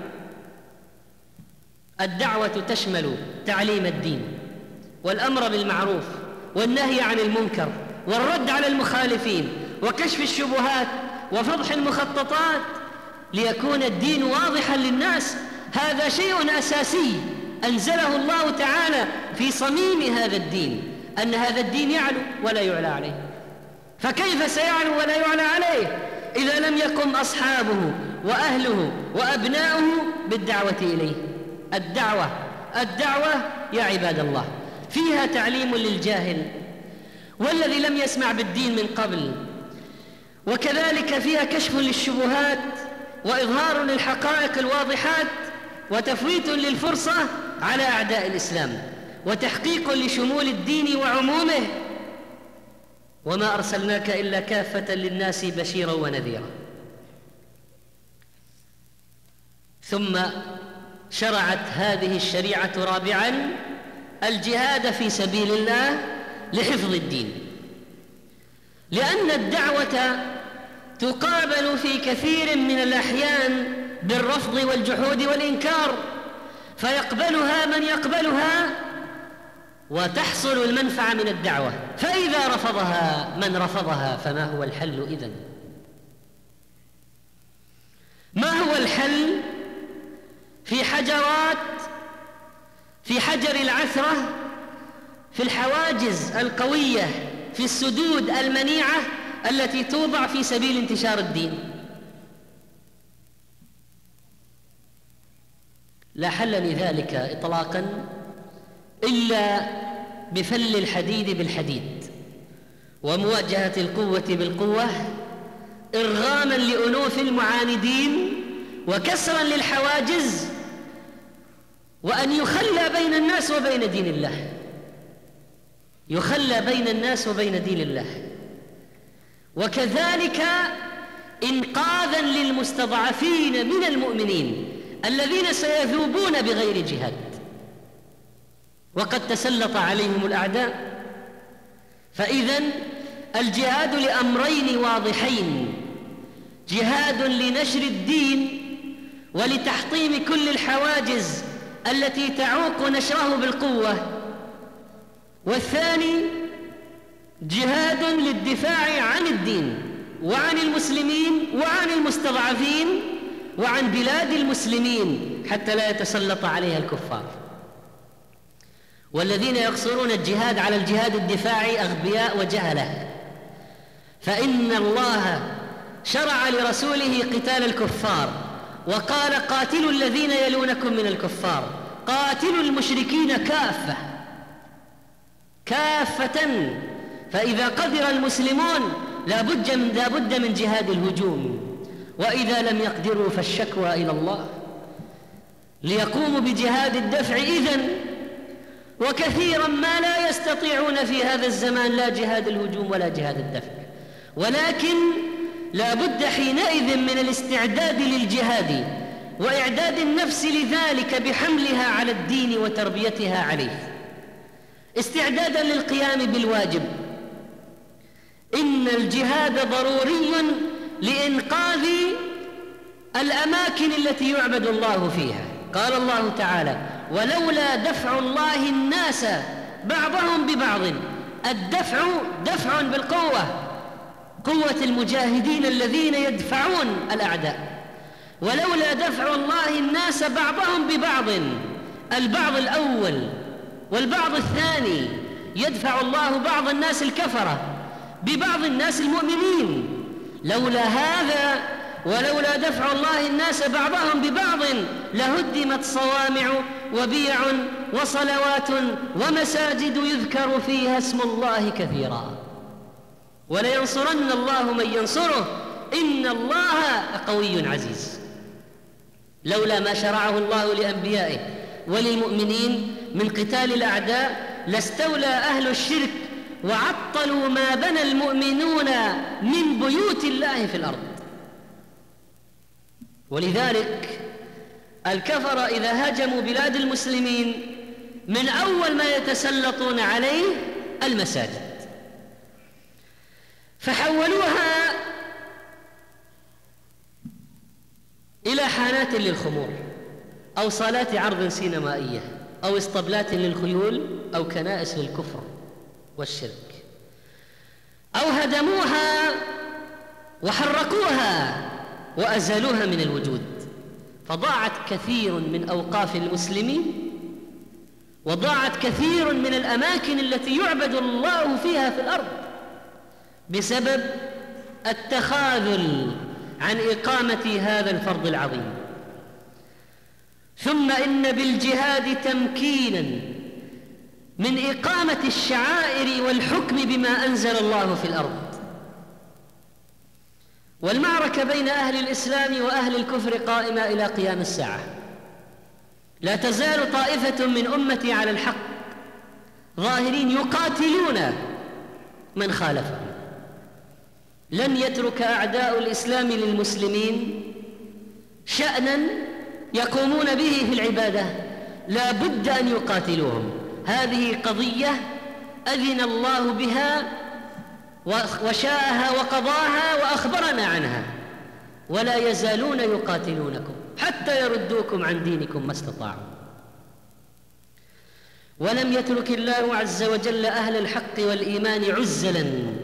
الدعوة تشمل تعليم الدين والأمر بالمعروف والنهي عن المنكر والرد على المخالفين وكشف الشبهات وفضح المخططات ليكون الدين واضحا للناس. هذا شيء أساسي أنزله الله تعالى في صميم هذا الدين، أن هذا الدين يعلو ولا يعلى عليه. فكيف سيعلو ولا يعلى عليه إذا لم يقم أصحابه وأهله وأبناؤه بالدعوة إليه؟ الدعوة الدعوة يا عباد الله فيها تعليم للجاهل والذي لم يسمع بالدين من قبل، وكذلك فيها كشف للشبهات وإظهار للحقائق الواضحات وتفويت للفرصة على أعداء الإسلام وتحقيق لشمول الدين وعمومه. وما أرسلناك إلا كافة للناس بشيرا ونذيرا. ثم شرعت هذه الشريعة رابعا الجهاد في سبيل الله لحفظ الدين، لأن الدعوة تقابل في كثير من الأحيان بالرفض والجحود والإنكار، فيقبلها من يقبلها وتحصل المنفعة من الدعوة، فإذا رفضها من رفضها فما هو الحل إذن؟ ما هو الحل في حجرات في حجر العثرة، في الحواجز القوية، في السدود المنيعة التي توضع في سبيل انتشار الدين؟ لا حل لذلك إطلاقا إلا بفل الحديد بالحديد ومواجهة القوة بالقوة، إرغاما لأنوف المعاندين وكسرا للحواجز، وأن يخلى بين الناس وبين دين الله، يخلى بين الناس وبين دين الله، وكذلك إنقاذا للمستضعفين من المؤمنين الذين سيذوبون بغير جهاد وقد تسلط عليهم الأعداء. فإذن الجهاد لأمرين واضحين: جهاد لنشر الدين ولتحطيم كل الحواجز التي تعوق نشره بالقوة، والثاني جهاد للدفاع عن الدين وعن المسلمين وعن المستضعفين وعن بلاد المسلمين حتى لا يتسلط عليها الكفار. والذين يقصرون الجهاد على الجهاد الدفاعي أغبياء وجهلة، فإن الله شرع لرسوله قتال الكفار وقال قاتلوا الذين يلونكم من الكفار، قاتلوا المشركين كافة كافة. فإذا قدر المسلمون لابد من, لابد من جهاد الهجوم، وإذا لم يقدروا فالشكوى إلى الله ليقوموا بجهاد الدفع إذن. وكثيرا ما لا يستطيعون في هذا الزمان لا جهاد الهجوم ولا جهاد الدفع، ولكن لا بد حينئذ من الاستعداد للجهاد وإعداد النفس لذلك بحملها على الدين وتربيتها عليه، استعدادا للقيام بالواجب. إن الجهاد ضروري لإنقاذ الأماكن التي يعبد الله فيها. قال الله تعالى ولولا دفع الله الناس بعضهم ببعض. الدفع دفع بالقوة، قوة المجاهدين الذين يدفعون الأعداء. ولولا دفع الله الناس بعضهم ببعض، البعض الأول والبعض الثاني، يدفع الله بعض الناس الكفرة ببعض الناس المؤمنين. لولا هذا ولولا دفع الله الناس بعضهم ببعض لهدمت صوامع وبيع وصلوات ومساجد يذكر فيها اسم الله كثيرا ولينصرن الله من ينصره إن الله قوي عزيز. لولا ما شرعه الله لأنبيائه وللمؤمنين من قتال الأعداء لاستولى أهل الشرك وعطلوا ما بنى المؤمنون من بيوت الله في الأرض. ولذلك الكفر إذا هاجموا بلاد المسلمين من أول ما يتسلطون عليه المساجد، فحولوها إلى حانات للخمور أو صالات عرض سينمائية أو اسطبلات للخيول أو كنائس للكفر والشرك، أو هدموها وحرقوها وأزالوها من الوجود، فضاعت كثير من أوقاف المسلمين وضاعت كثير من الأماكن التي يعبد الله فيها في الأرض بسبب التخاذل عن إقامة هذا الفرض العظيم. ثم إن بالجهاد تمكينا من إقامة الشعائر والحكم بما أنزل الله في الأرض. والمعركة بين أهل الإسلام وأهل الكفر قائمة إلى قيام الساعة، لا تزال طائفة من أمتي على الحق ظاهرين يقاتلون من خالفهم. لن يترك أعداء الإسلام للمسلمين شأنا يقومون به في العبادة، لا بد أن يقاتلوهم. هذه قضية أذن الله بها وشاءها وقضاها وأخبرنا عنها، ولا يزالون يقاتلونكم حتى يردوكم عن دينكم ما استطاعوا. ولم يترك الله عز وجل أهل الحق والإيمان عزلا،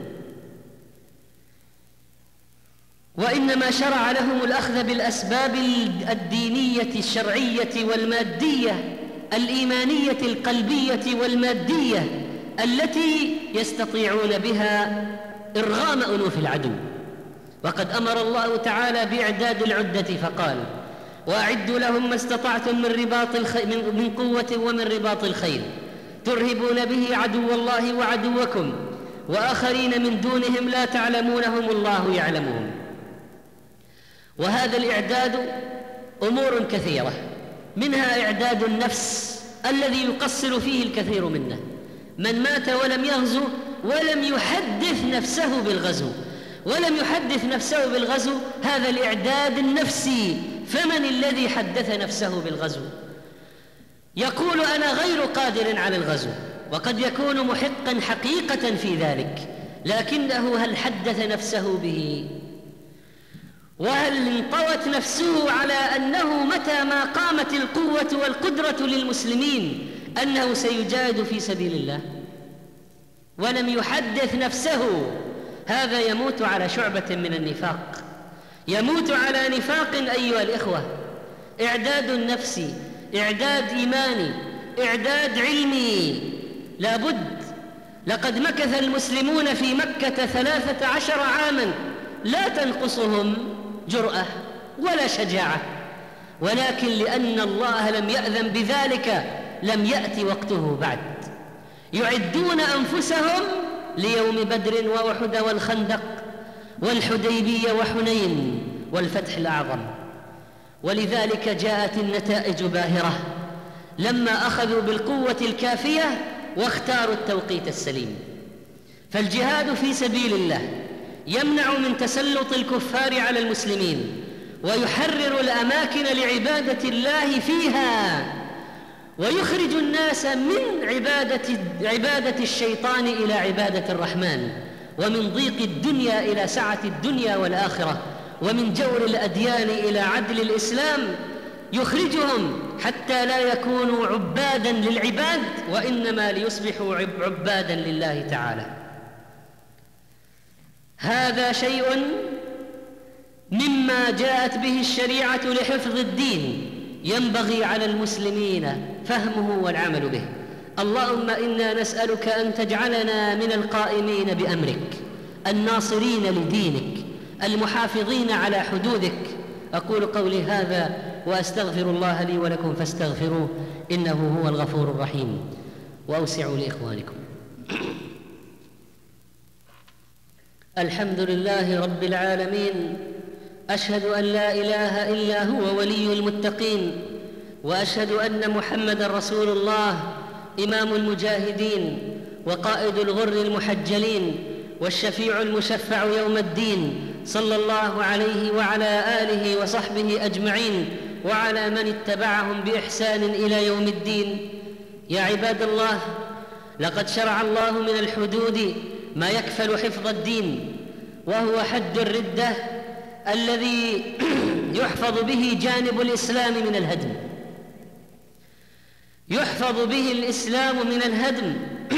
وإنما شرع لهم الأخذ بالأسباب الدينية الشرعية والمادية الإيمانية القلبية والمادية التي يستطيعون بها إرغام أنوف العدو. وقد أمر الله تعالى بإعداد العدة فقال: وأعدوا لهم ما استطعتم من رباط الخيل من قوة ومن رباط الخيل ترهبون به عدو الله وعدوكم وآخرين من دونهم لا تعلمونهم الله يعلمهم. وهذا الإعداد أمور كثيرة، منها إعداد النفس الذي يقصر فيه الكثير منا. من مات ولم يغزو ولم يحدث نفسه بالغزو ولم يحدث نفسه بالغزو هذا الإعداد النفسي. فمن الذي حدث نفسه بالغزو؟ يقول أنا غير قادر على الغزو، وقد يكون محقا حقيقة في ذلك، لكنه هل حدث نفسه به؟ وهل انطوت نفسه على أنه متى ما قامت القوة والقدرة للمسلمين أنه سيجاهد في سبيل الله؟ ولم يحدث نفسه، هذا يموت على شعبة من النفاق، يموت على نفاق أيها الإخوة. إعداد النفس، إعداد إيماني، إعداد علمي لابد. لقد مكث المسلمون في مكة ثلاثة عشر عاما لا تنقصهم جرأة ولا شجاعة، ولكن لأن الله لم يأذن بذلك لم يأتي وقته بعد. يعدون أنفسهم ليوم بدر وأحد والخندق والحديبية وحنين والفتح الأعظم. ولذلك جاءت النتائج باهرة لما أخذوا بالقوة الكافية واختاروا التوقيت السليم. فالجهاد في سبيل الله يمنع من تسلط الكفار على المسلمين، ويحرر الأماكن لعبادة الله فيها، ويخرج الناس من عبادة, عبادة الشيطان إلى عبادة الرحمن، ومن ضيق الدنيا إلى سعة الدنيا والآخرة، ومن جور الأديان إلى عدل الإسلام. يخرجهم حتى لا يكونوا عبادا للعباد، وإنما ليصبحوا عبادا لله تعالى. هذا شيء مما جاءت به الشريعة لحفظ الدين، ينبغي على المسلمين فهمه والعمل به. اللهم إنا نسألك أن تجعلنا من القائمين بأمرك، الناصرين لدينك، المحافظين على حدودك. أقول قولي هذا وأستغفر الله لي ولكم فاستغفروه إنه هو الغفور الرحيم. وأوسعوا لإخوانكم. الحمد لله رب العالمين، أشهد أن لا إله إلا هو ولي المتقين، وأشهد أن محمدًا رسول الله إمام المجاهدين وقائد الغر المحجلين والشفيع المشفع يوم الدين، صلى الله عليه وعلى آله وصحبه أجمعين وعلى من اتبعهم بإحسان إلى يوم الدين. يا عباد الله، لقد شرع الله من الحدود ما يكفل حفظ الدين، وهو حد الردة الذي يحفظ به جانب الإسلام من الهدم، يحفظ به الإسلام من الهدم.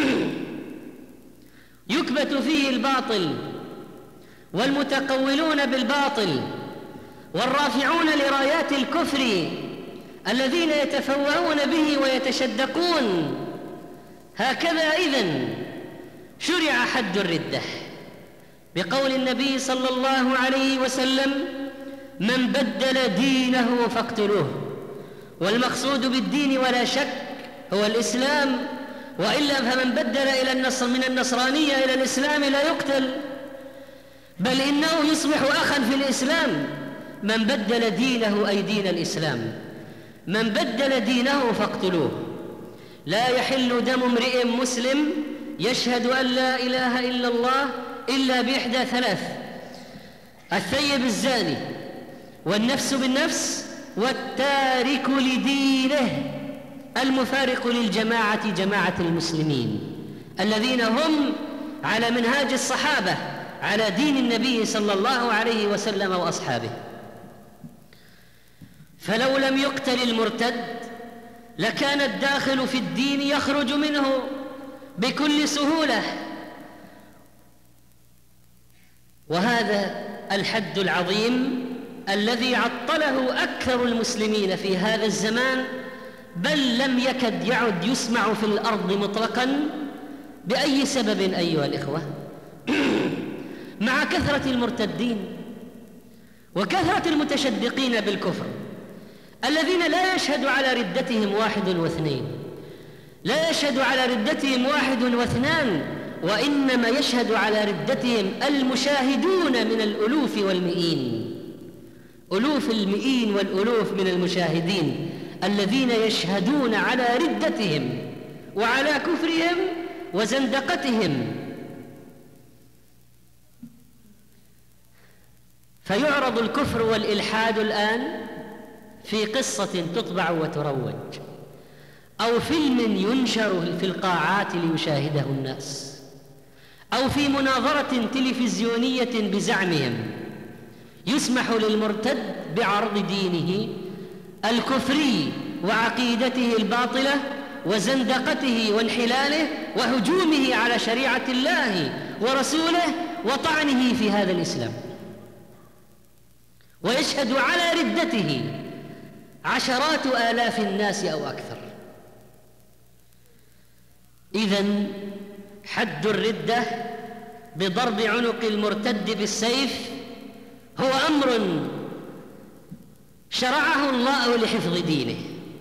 يكبت فيه الباطل والمتقولون بالباطل والرافعون لرايات الكفر الذين يتفوهون به ويتشدقون. هكذا إذن شرع حد الردة بقول النبي صلى الله عليه وسلم: من بدل دينه فاقتلوه. والمقصود بالدين ولا شك هو الإسلام، وإلا فمن بدل إلى النصر من النصرانية إلى الإسلام لا يقتل، بل إنه يصبح أخا في الإسلام. من بدل دينه أي دين الإسلام، من بدل دينه فاقتلوه. لا يحل دم امرئ مسلم يشهد أن لا إله إلا الله إلا بإحدى ثلاث: الثيب الزاني، والنفس بالنفس، والتارك لدينه المفارق للجماعة، جماعة المسلمين الذين هم على منهاج الصحابة على دين النبي صلى الله عليه وسلم وأصحابه. فلو لم يقتل المرتد لكان الداخل في الدين يخرج منه بكل سهولة. وهذا الحد العظيم الذي عطله أكثر المسلمين في هذا الزمان، بل لم يكد يعد يسمع في الأرض مطلقا. بأي سبب أيها الإخوة؟ مع كثرة المرتدين وكثرة المتشدقين بالكفر الذين لا يشهد على ردتهم واحد واثنين، لا يشهد على ردتهم واحد واثنان، وإنما يشهد على ردتهم المشاهدون من الألوف والمئين، ألوف المئين والألوف من المشاهدين الذين يشهدون على ردتهم وعلى كفرهم وزندقتهم. فيعرض الكفر والإلحاد الآن في قصة تطبع وتروج، أو فيلم ينشر في القاعات ليشاهده الناس، أو في مناظرة تلفزيونية بزعمهم يسمح للمرتد بعرض دينه الكفري وعقيدته الباطلة وزندقته وانحلاله وهجومه على شريعة الله ورسوله وطعنه في هذا الإسلام، ويشهد على ردته عشرات آلاف الناس أو أكثر. إذن حد الردة بضرب عنق المرتد بالسيف هو أمر شرعه الله لحفظ دينه.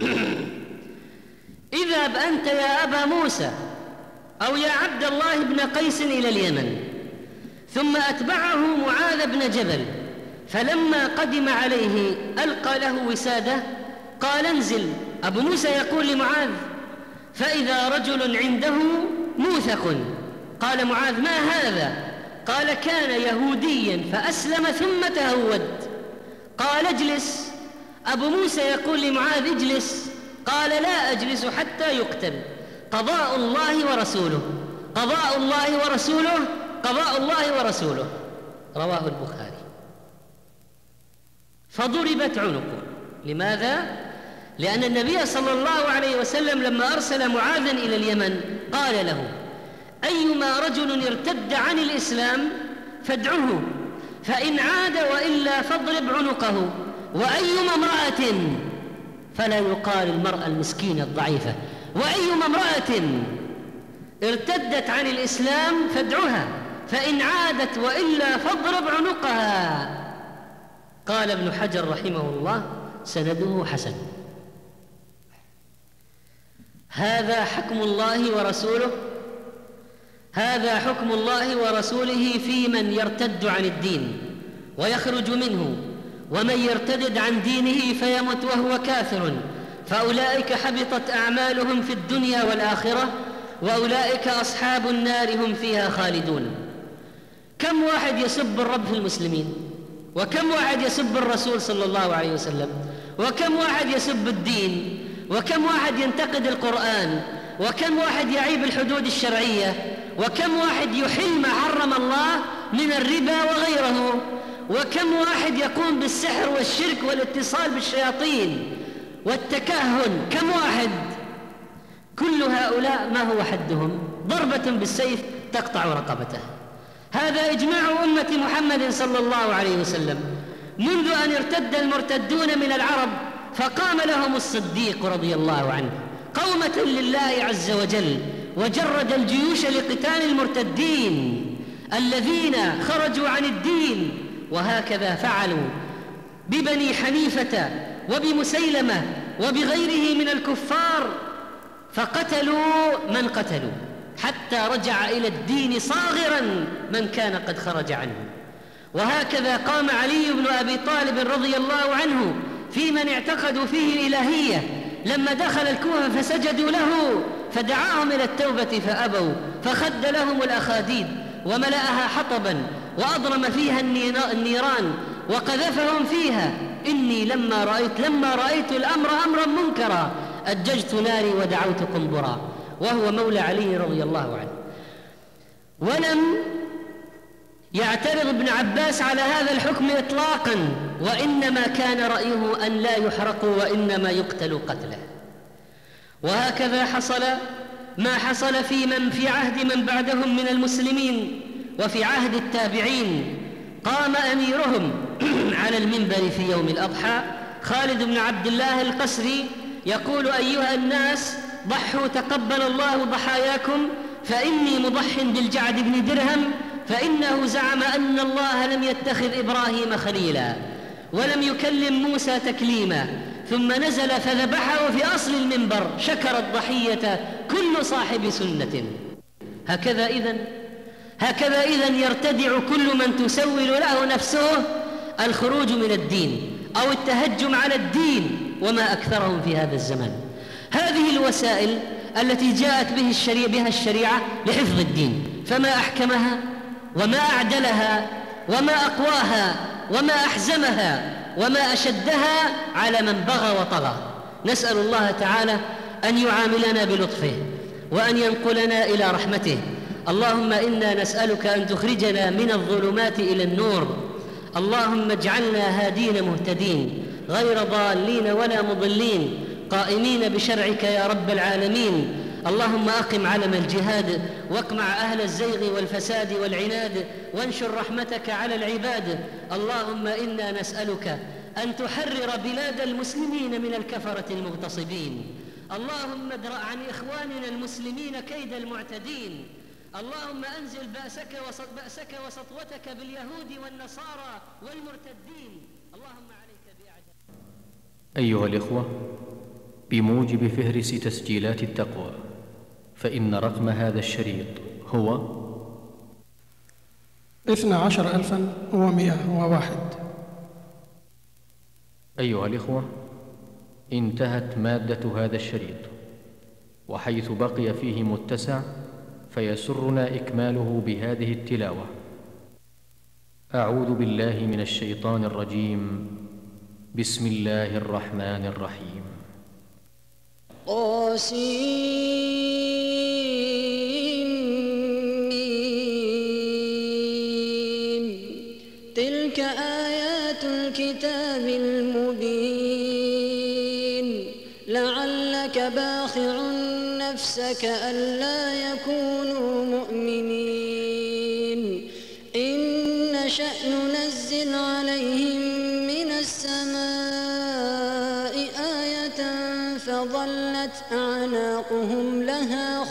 اذهب أنت يا أبا موسى أو يا عبد الله بن قيس إلى اليمن، ثم أتبعه معاذ بن جبل، فلما قدم عليه ألقى له وسادة، قال انزل. أبو موسى يقول لمعاذ: فإذا رجل عنده موثق. قال معاذ: ما هذا؟ قال: كان يهوديا فأسلم ثم تهود. قال: اجلس. أبو موسى يقول لمعاذ: اجلس. قال: لا أجلس حتى يقتل. قضاء الله ورسوله، قضاء الله ورسوله، قضاء الله ورسوله. رواه البخاري. فضربت عنقه. لماذا؟ لأن النبي صلى الله عليه وسلم لما أرسل معاذا إلى اليمن قال له: أيما رجل ارتد عن الإسلام فادعه، فإن عاد وإلا فاضرب عنقه، وأيما امرأة، فلا يقال المرأة المسكينة الضعيفة، وأيما امرأة ارتدت عن الإسلام فادعها، فإن عادت وإلا فاضرب عنقها. قال ابن حجر رحمه الله: سنده حسن. هذا حكم الله ورسوله هذا حكم الله ورسوله في من يرتد عن الدين ويخرج منه، ومن يرتد عن دينه فيمت وهو كافر، فأولئك حبطت أعمالهم في الدنيا والآخرة، وأولئك أصحاب النار هم فيها خالدون. كم واحد يسب الرب في المسلمين، وكم واحد يسب الرسول صلى الله عليه وسلم، وكم واحد يسب الدين، وكم واحد ينتقد القرآن، وكم واحد يعيب الحدود الشرعية، وكم واحد يحل ما حرم الله من الربا وغيره، وكم واحد يقوم بالسحر والشرك والاتصال بالشياطين والتكهن. كم واحد؟ كل هؤلاء ما هو حدهم؟ ضربة بالسيف تقطع رقبته. هذا إجماع أمة محمد صلى الله عليه وسلم منذ أن ارتد المرتدون من العرب، فقام لهم الصديق رضي الله عنه قومة لله عز وجل، وجرد الجيوش لقتال المرتدين الذين خرجوا عن الدين. وهكذا فعلوا ببني حنيفة وبمسيلمة وبغيره من الكفار، فقتلوا من قتلوا حتى رجع إلى الدين صاغرا من كان قد خرج عنه. وهكذا قام علي بن أبي طالب رضي الله عنه في من اعتقدوا فيه الإلهية، لما دخل الكوفة فسجدوا له فدعاهم إلى التوبة فأبوا، فخد لهم الأخاديد وملأها حطبا وأضرم فيها النيران وقذفهم فيها. إني لما رأيت لما رأيت الأمر أمرا منكرا أججت ناري ودعوت قنبرا. وهو مولى علي رضي الله عنه. ولم يعترض ابن عباس على هذا الحكم إطلاقا، وإنما كان رأيه أن لا يحرقوا وإنما يقتلوا قتله. وهكذا حصل ما حصل في من في عهد من بعدهم من المسلمين وفي عهد التابعين. قام أميرهم على المنبر في يوم الأضحى خالد بن عبد الله القسري يقول: أيها الناس ضحوا تقبل الله ضحاياكم، فإني مضح بالجعد بن درهم، فإنه زعم أن الله لم يتخذ إبراهيم خليلا ولم يكلم موسى تكليما، ثم نزل فذبحه في أصل المنبر، شكر الضحية كل صاحب سنة. هكذا إذن هكذا إذن يرتدع كل من تسول له نفسه الخروج من الدين أو التهجم على الدين، وما أكثرهم في هذا الزمن. هذه الوسائل التي جاءت به الشريعة بها الشريعة لحفظ الدين، فما أحكمها وما أعدلها وما أقواها وما أحزمها وما أشدها على من بغى وطغى. نسأل الله تعالى أن يعاملنا بلطفه وأن ينقلنا إلى رحمته. اللهم إنا نسألك أن تخرجنا من الظلمات إلى النور. اللهم اجعلنا هادين مهتدين غير ضالين ولا مضلين، قائمين بشرعك يا رب العالمين. اللهم أقم علم الجهاد واقمع أهل الزيغ والفساد والعناد، وانشر رحمتك على العباد. اللهم إنا نسألك أن تحرر بلاد المسلمين من الكفرة المغتصبين. اللهم ادرأ عن إخواننا المسلمين كيد المعتدين. اللهم أنزل بأسك بأسك وسطوتك باليهود والنصارى والمرتدين. اللهم عليك بأعدائك. أيها الإخوة، بموجب فهرس تسجيلات التقوى، فإن رقم هذا الشريط هو اثنى عشر ألفا ومئة وواحد. أيها الإخوة، انتهت مادة هذا الشريط، وحيث بقي فيه متسع فيسرنا إكماله بهذه التلاوة. أعوذ بالله من الشيطان الرجيم. بسم الله الرحمن الرحيم. طاسيم. تلك آيات الكتاب المبين. نفسك ألا يكونوا مؤمنين إن نشأ ننزل عليهم من السماء آية فظلت أعناقهم لها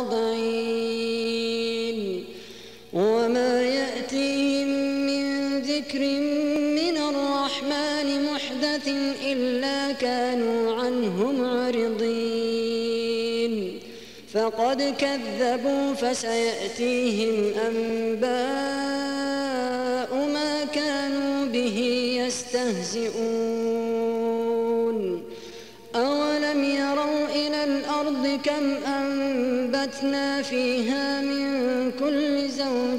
خاضعين وما يأتيهم من ذكر من الرحمن محدث إلا كانوا عنه معرضين فقد كذبوا فسيأتيهم أنباء ما كانوا به يستهزئون أولم يروا إلى الأرض كم أنبتنا فيها من كل زوج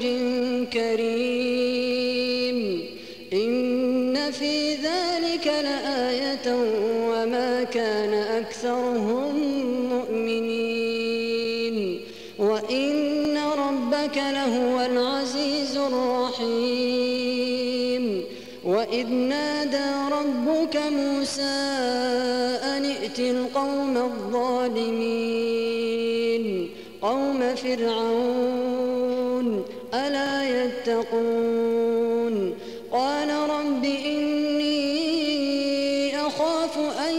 كريم إن في ذلك لآية وما كان أكثرهم مؤمنين وإن ربك لهو العزيز الرحيم وإذ نادى ربك موسى أن ائت القوم الظالمين قوم فرعون ألا يتقون قال رب إني أخاف أن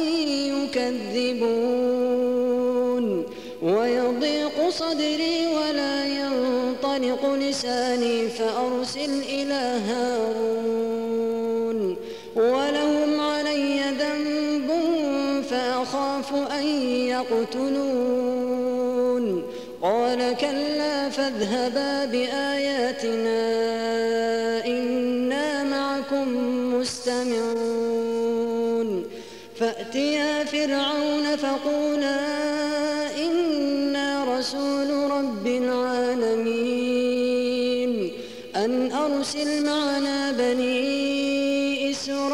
يكذبون ويضيق صدري ولا ينطلق لساني فأرسل إلى هارون ولهم علي ذنب فأخاف أن يقتلون قال كلا فاذهبا بآياتنا إنا معكم مستمعون فأتيا فرعون فقولا إنا رسول رب العالمين أن أرسل معنا بني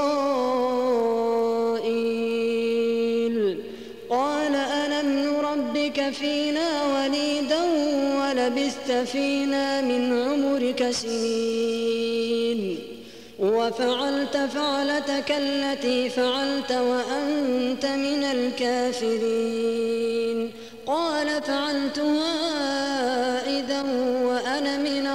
إسرائيل قال ألم نربك فينا وليدا ولبثت فينا من عمرك سنين وفعلت فعلتك التي فعلت وأنت من الكافرين قال فعلتها إذا وأنا من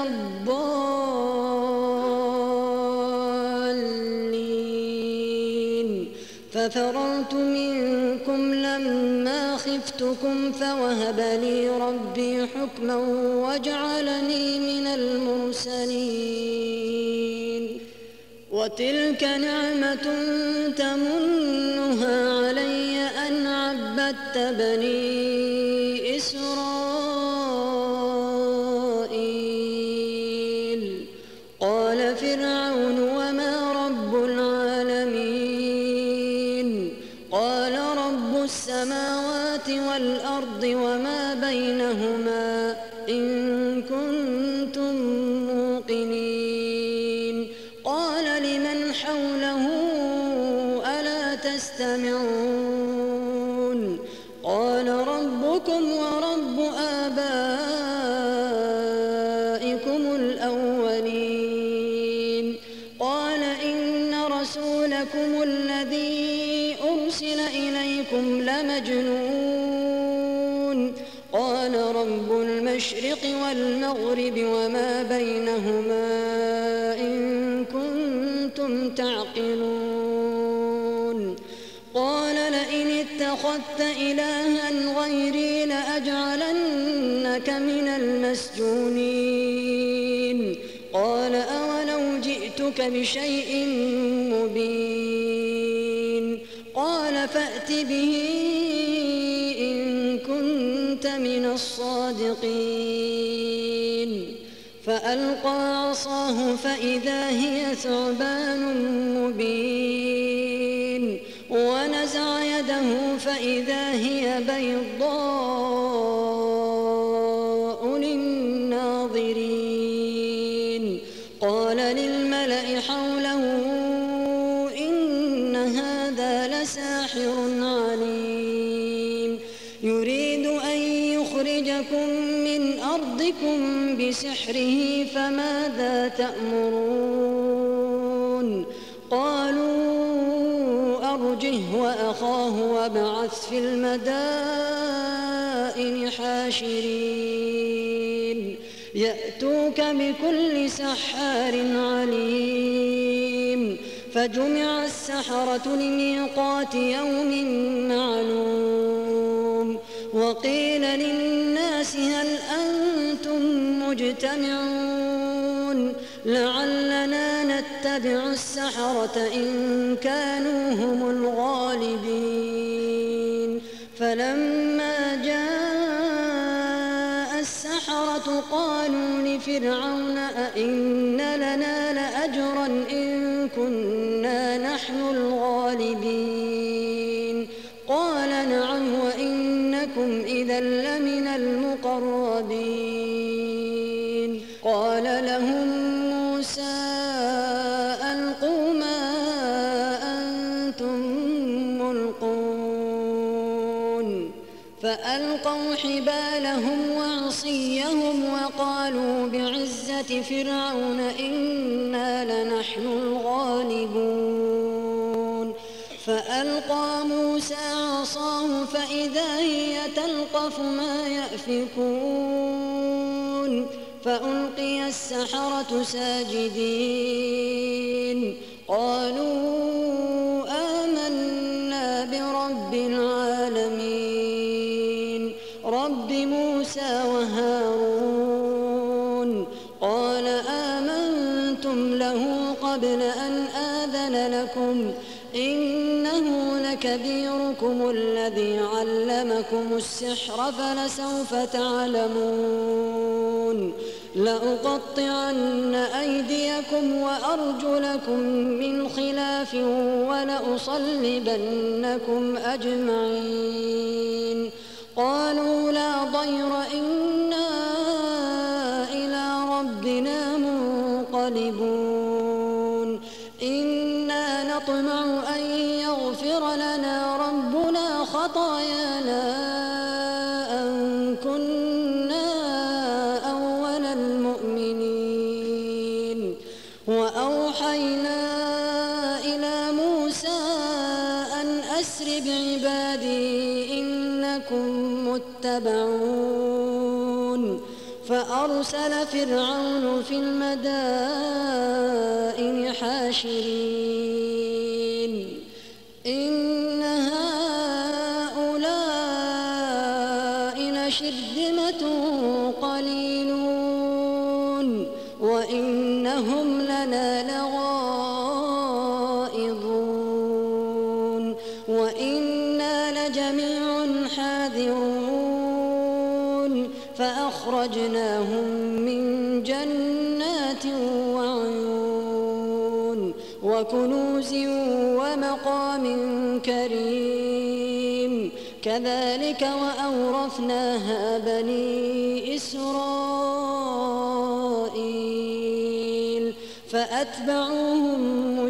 الضالين ففررت منكم لما خفتكم فوهب لي ربي حكما وجعلني من المرسلين وتلك نعمة تمنها علي أن عبدت بني إسرائيل قال فرعون وما رب العالمين قال رب السماوات والأرض وما بينهما إن كنتم موقنين قال لمن حوله ألا تستمعون قال ربكم ورب آبائكم الأولين قال إن رسولكم الذي أرسل إليكم لمجنون قال رب المشرق والمغرب وما بينهما إن كنتم تعقلون قال لئن اتخذت إلها غيري لأجعلنك من المسجونين قال أولو جئتك بشيء مبين قال فأت به إن كنت من الصادقين فألقى عصاه فإذا هي ثعبان مبين ونزع يده فإذا هي بيضاء للناظرين قال للملأ حوله إن هذا لساحر عليم يريد أن يخرجكم من أرضكم بسحره فماذا تأمرون قالوا أرجه وأخاه وابعث في المدائن المدائن حاشرين يأتوك بكل سحار عليم فجمع السحرة لميقات يوم معلوم وقيل للناس هل أنتم مجتمعون لعلنا نتبع السحرة إن كانوا هم الغالبين فلما جاء السحرة قالوا لفرعون أئن لنا لأجرا إن كنا نحن الغالبين قال نعم وإنكم إذا لمن المقربين قال لهم موسى ألقوا ما أنتم ملقون فألقوا حبالهم وعصيهم وقالوا بعزة فرعون إنا لنحن الغالبون فألقى موسى عصاه فإذا هي تلقف ما يأفكون فألقي السحرة ساجدين قالوا آمنا برب العالمين رب موسى وهارون قال آمنتم له قبل أن آذن لكم إنه لكبيركم الذي علمكم السحر فلسوف تعلمون لأقطعن أيديكم وأرجلكم من خلاف ولأصلبنكم أجمعين قالوا لا ضير إنا إلى ربنا منقلبون إنا نطمع أن يغفر لنا ربنا خطايانا أن كنا أول المؤمنين وأوحينا إلى موسى أن أسر بعبادي إنكم متبعون فأرسل فرعون في المدائن حاشرين إن هؤلاء لشرذمة قليلون وإنهم لنا لغائظون وإنا لجميع حاذرون فأخرجناهم من جنات وعيون وكنوز ومقام كريم كذلك وأورثناها بني إسرائيل فأتبعوهم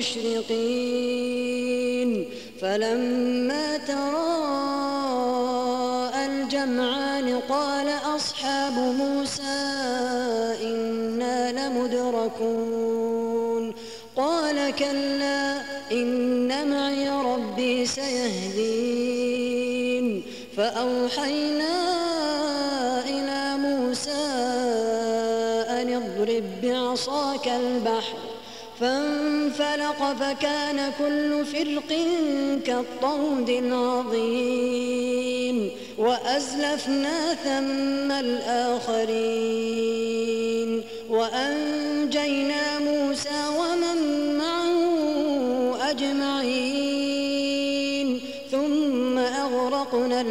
مشرقين فلما تراءى الجمعان قال أصحاب موسى إنا لمدركون قال كلا إن معي ربي سيهدين فأوحينا إلى موسى أن اضرب بعصاك البحر فانفلق فكان كل فرق كالطود العظيم وأزلفنا ثم الآخرين وأنجينا موسى ومن معه أجمعين ثم أغرقنا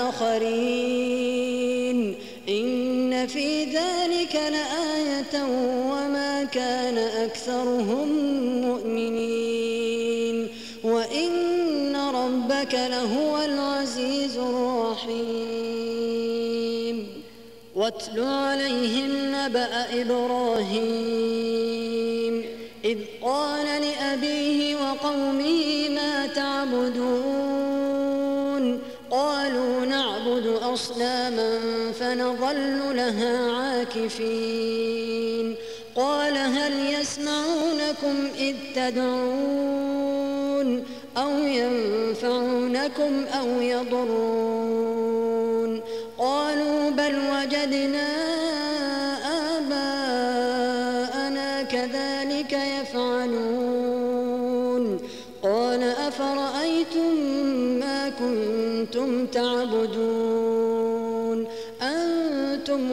الآخرين إن في ذلك لآية وما كان أكثرهم مؤمنين وإن ربك لهو العزيز الرحيم واتل عليهم نبأ إبراهيم إذ قال لأبيه وقومه ما تعبدون قالوا نعبد أصناما فنظل لها عاكفين قال هل يسمعونكم إذ تدعون أو ينفعونكم أو يضرون قالوا وجدنا آباءنا كذلك يفعلون قال أفرأيتم ما كنتم تعبدون أنتم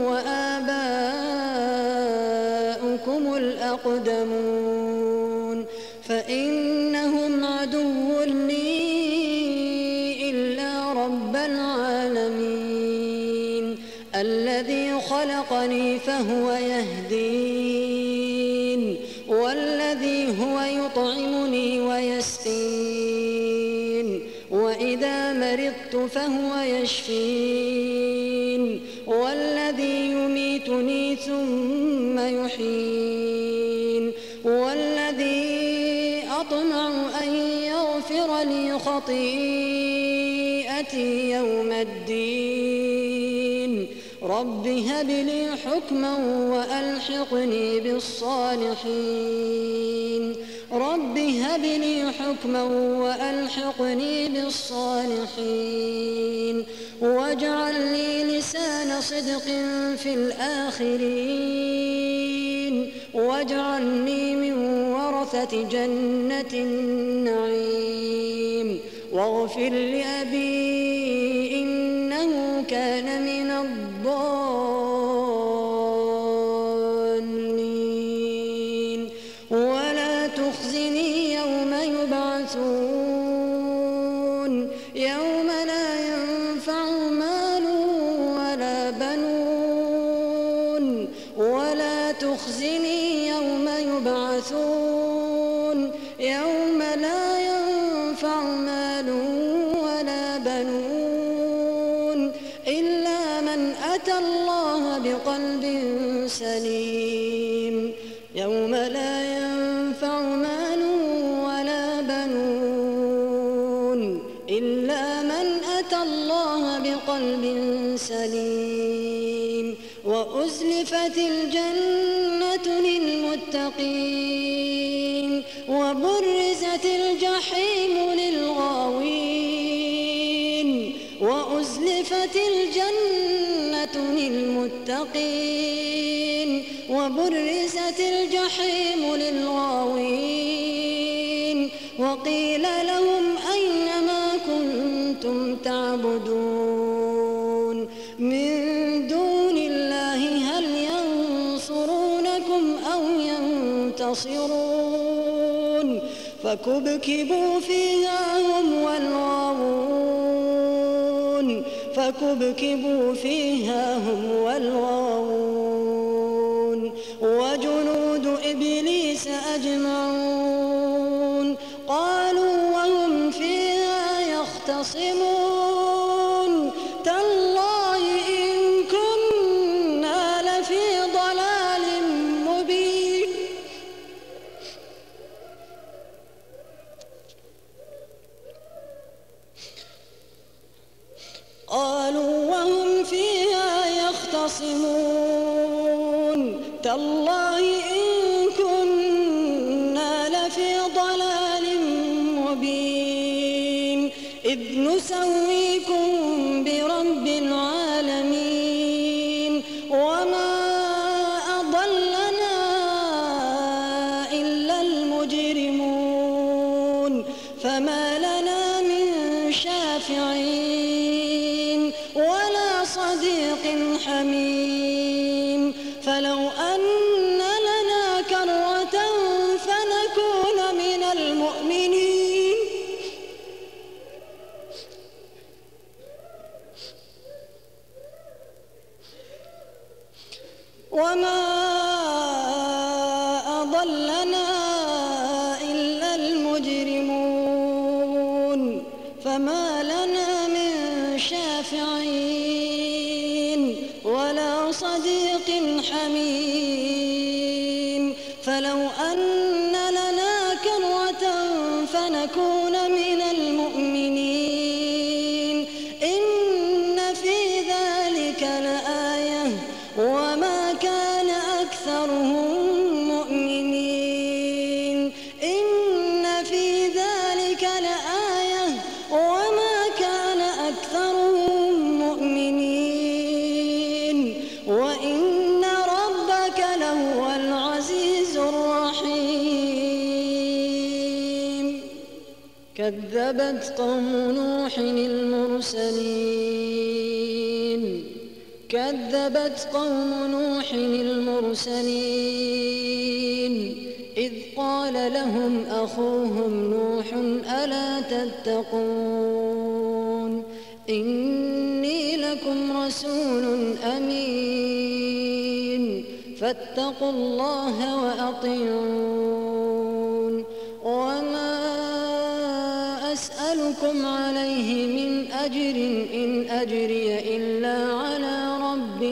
وآباؤكم الأقدمون فإنهم عدو لي إلا رب العالمين الذي خلقني فهو يهدين والذي هو يطعمني ويسقين وإذا مرضت فهو يشفين والذي يميتني ثم يحيين والذي أطمع أن يغفر لي خطيئتي يوم الدين رب هب لي حكما وألحقني بالصالحين رب هب لي حكما وألحقني بالصالحين واجعل لي لسان صدق في الآخرين واجعلني من ورثة جنة النعيم واغفر لأبي إنه كان من الضالين ولا تخزني يوم يبعثون يوم لا ينفع مال ولا بنون ولا تخزني يوم يبعثون يوم لا ينفع مال ولا بنون إلا من أتى الله بقلب سليم يوم لا ينفع مال ولا بنون إلا من أتى الله بقلب سليم وأزلفت الجنة للمتقين وبرزت الجحيم للغاوين وأزلفت الجنة للمتقين وبرزت الجحيم للغاوين وقيل لهم أين ما كنتم تعبدون من دون الله هل ينصرونكم أو ينتصرون فكبكبوا فيها هم والغاوون فكبكبوا فيها هم والغاوون وجنود إبليس أجمعون قالوا وهم فيها يختصمون تالله إن كنا لفي ضلال مبين قالوا وهم فيها يختصمون تالله إن كنا لفي ضلال مبين إذ نسويكم برب العالمين وما أضلنا إلا المجرمون فما لنا من شافعين ولا صديق حميم فلو أن لنا كرة فنكون من المؤمنين وما أضلنا إلا المجرمون فما لنا من شافعين ولا صديق حميم فلو أن لنا كرة فنكون من المؤمنين إن في ذلك لآية وما كان أكثرهم مؤمنين إن في ذلك لآية وما كان أكثرهم مؤمنين كذبت قوم نوح المرسلين كذبت قوم نوح المرسلين إذ قال لهم أخوهم نوح ألا تتقون إني لكم رسول أمين فاتقوا الله وأطيعون وما أسألكم عليه من أجر إن أجري إلا على رب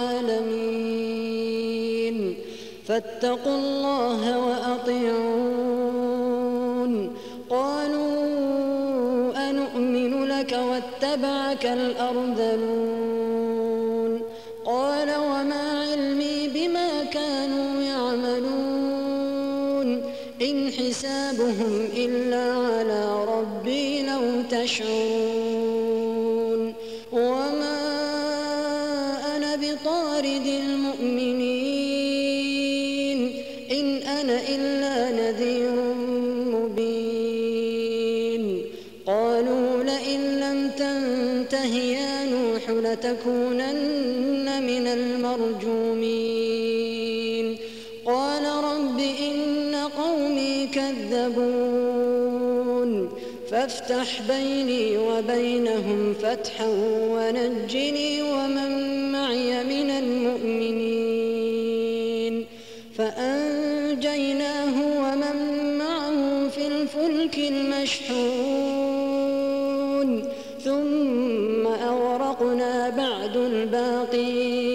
العالمين فاتقوا الله وأطيعون قالوا أنؤمن لك واتبعك الأرذلون قال وما علمي بما كانوا يعملون إن حسابهم إلا على ربي لو تشعرون وما أنا بطارد المؤمنين إن أنا إلا نذير مبين قالوا لئن لم تنته يا نوح لتكونن من المرجومين قال رب إن قومي كذبون فافتح بيني وبينهم فتحا ونجني ومن معي من المؤمنين فأنجيناه ومن معه في الفلك المشحون ثم أغرقنا بعد الباقين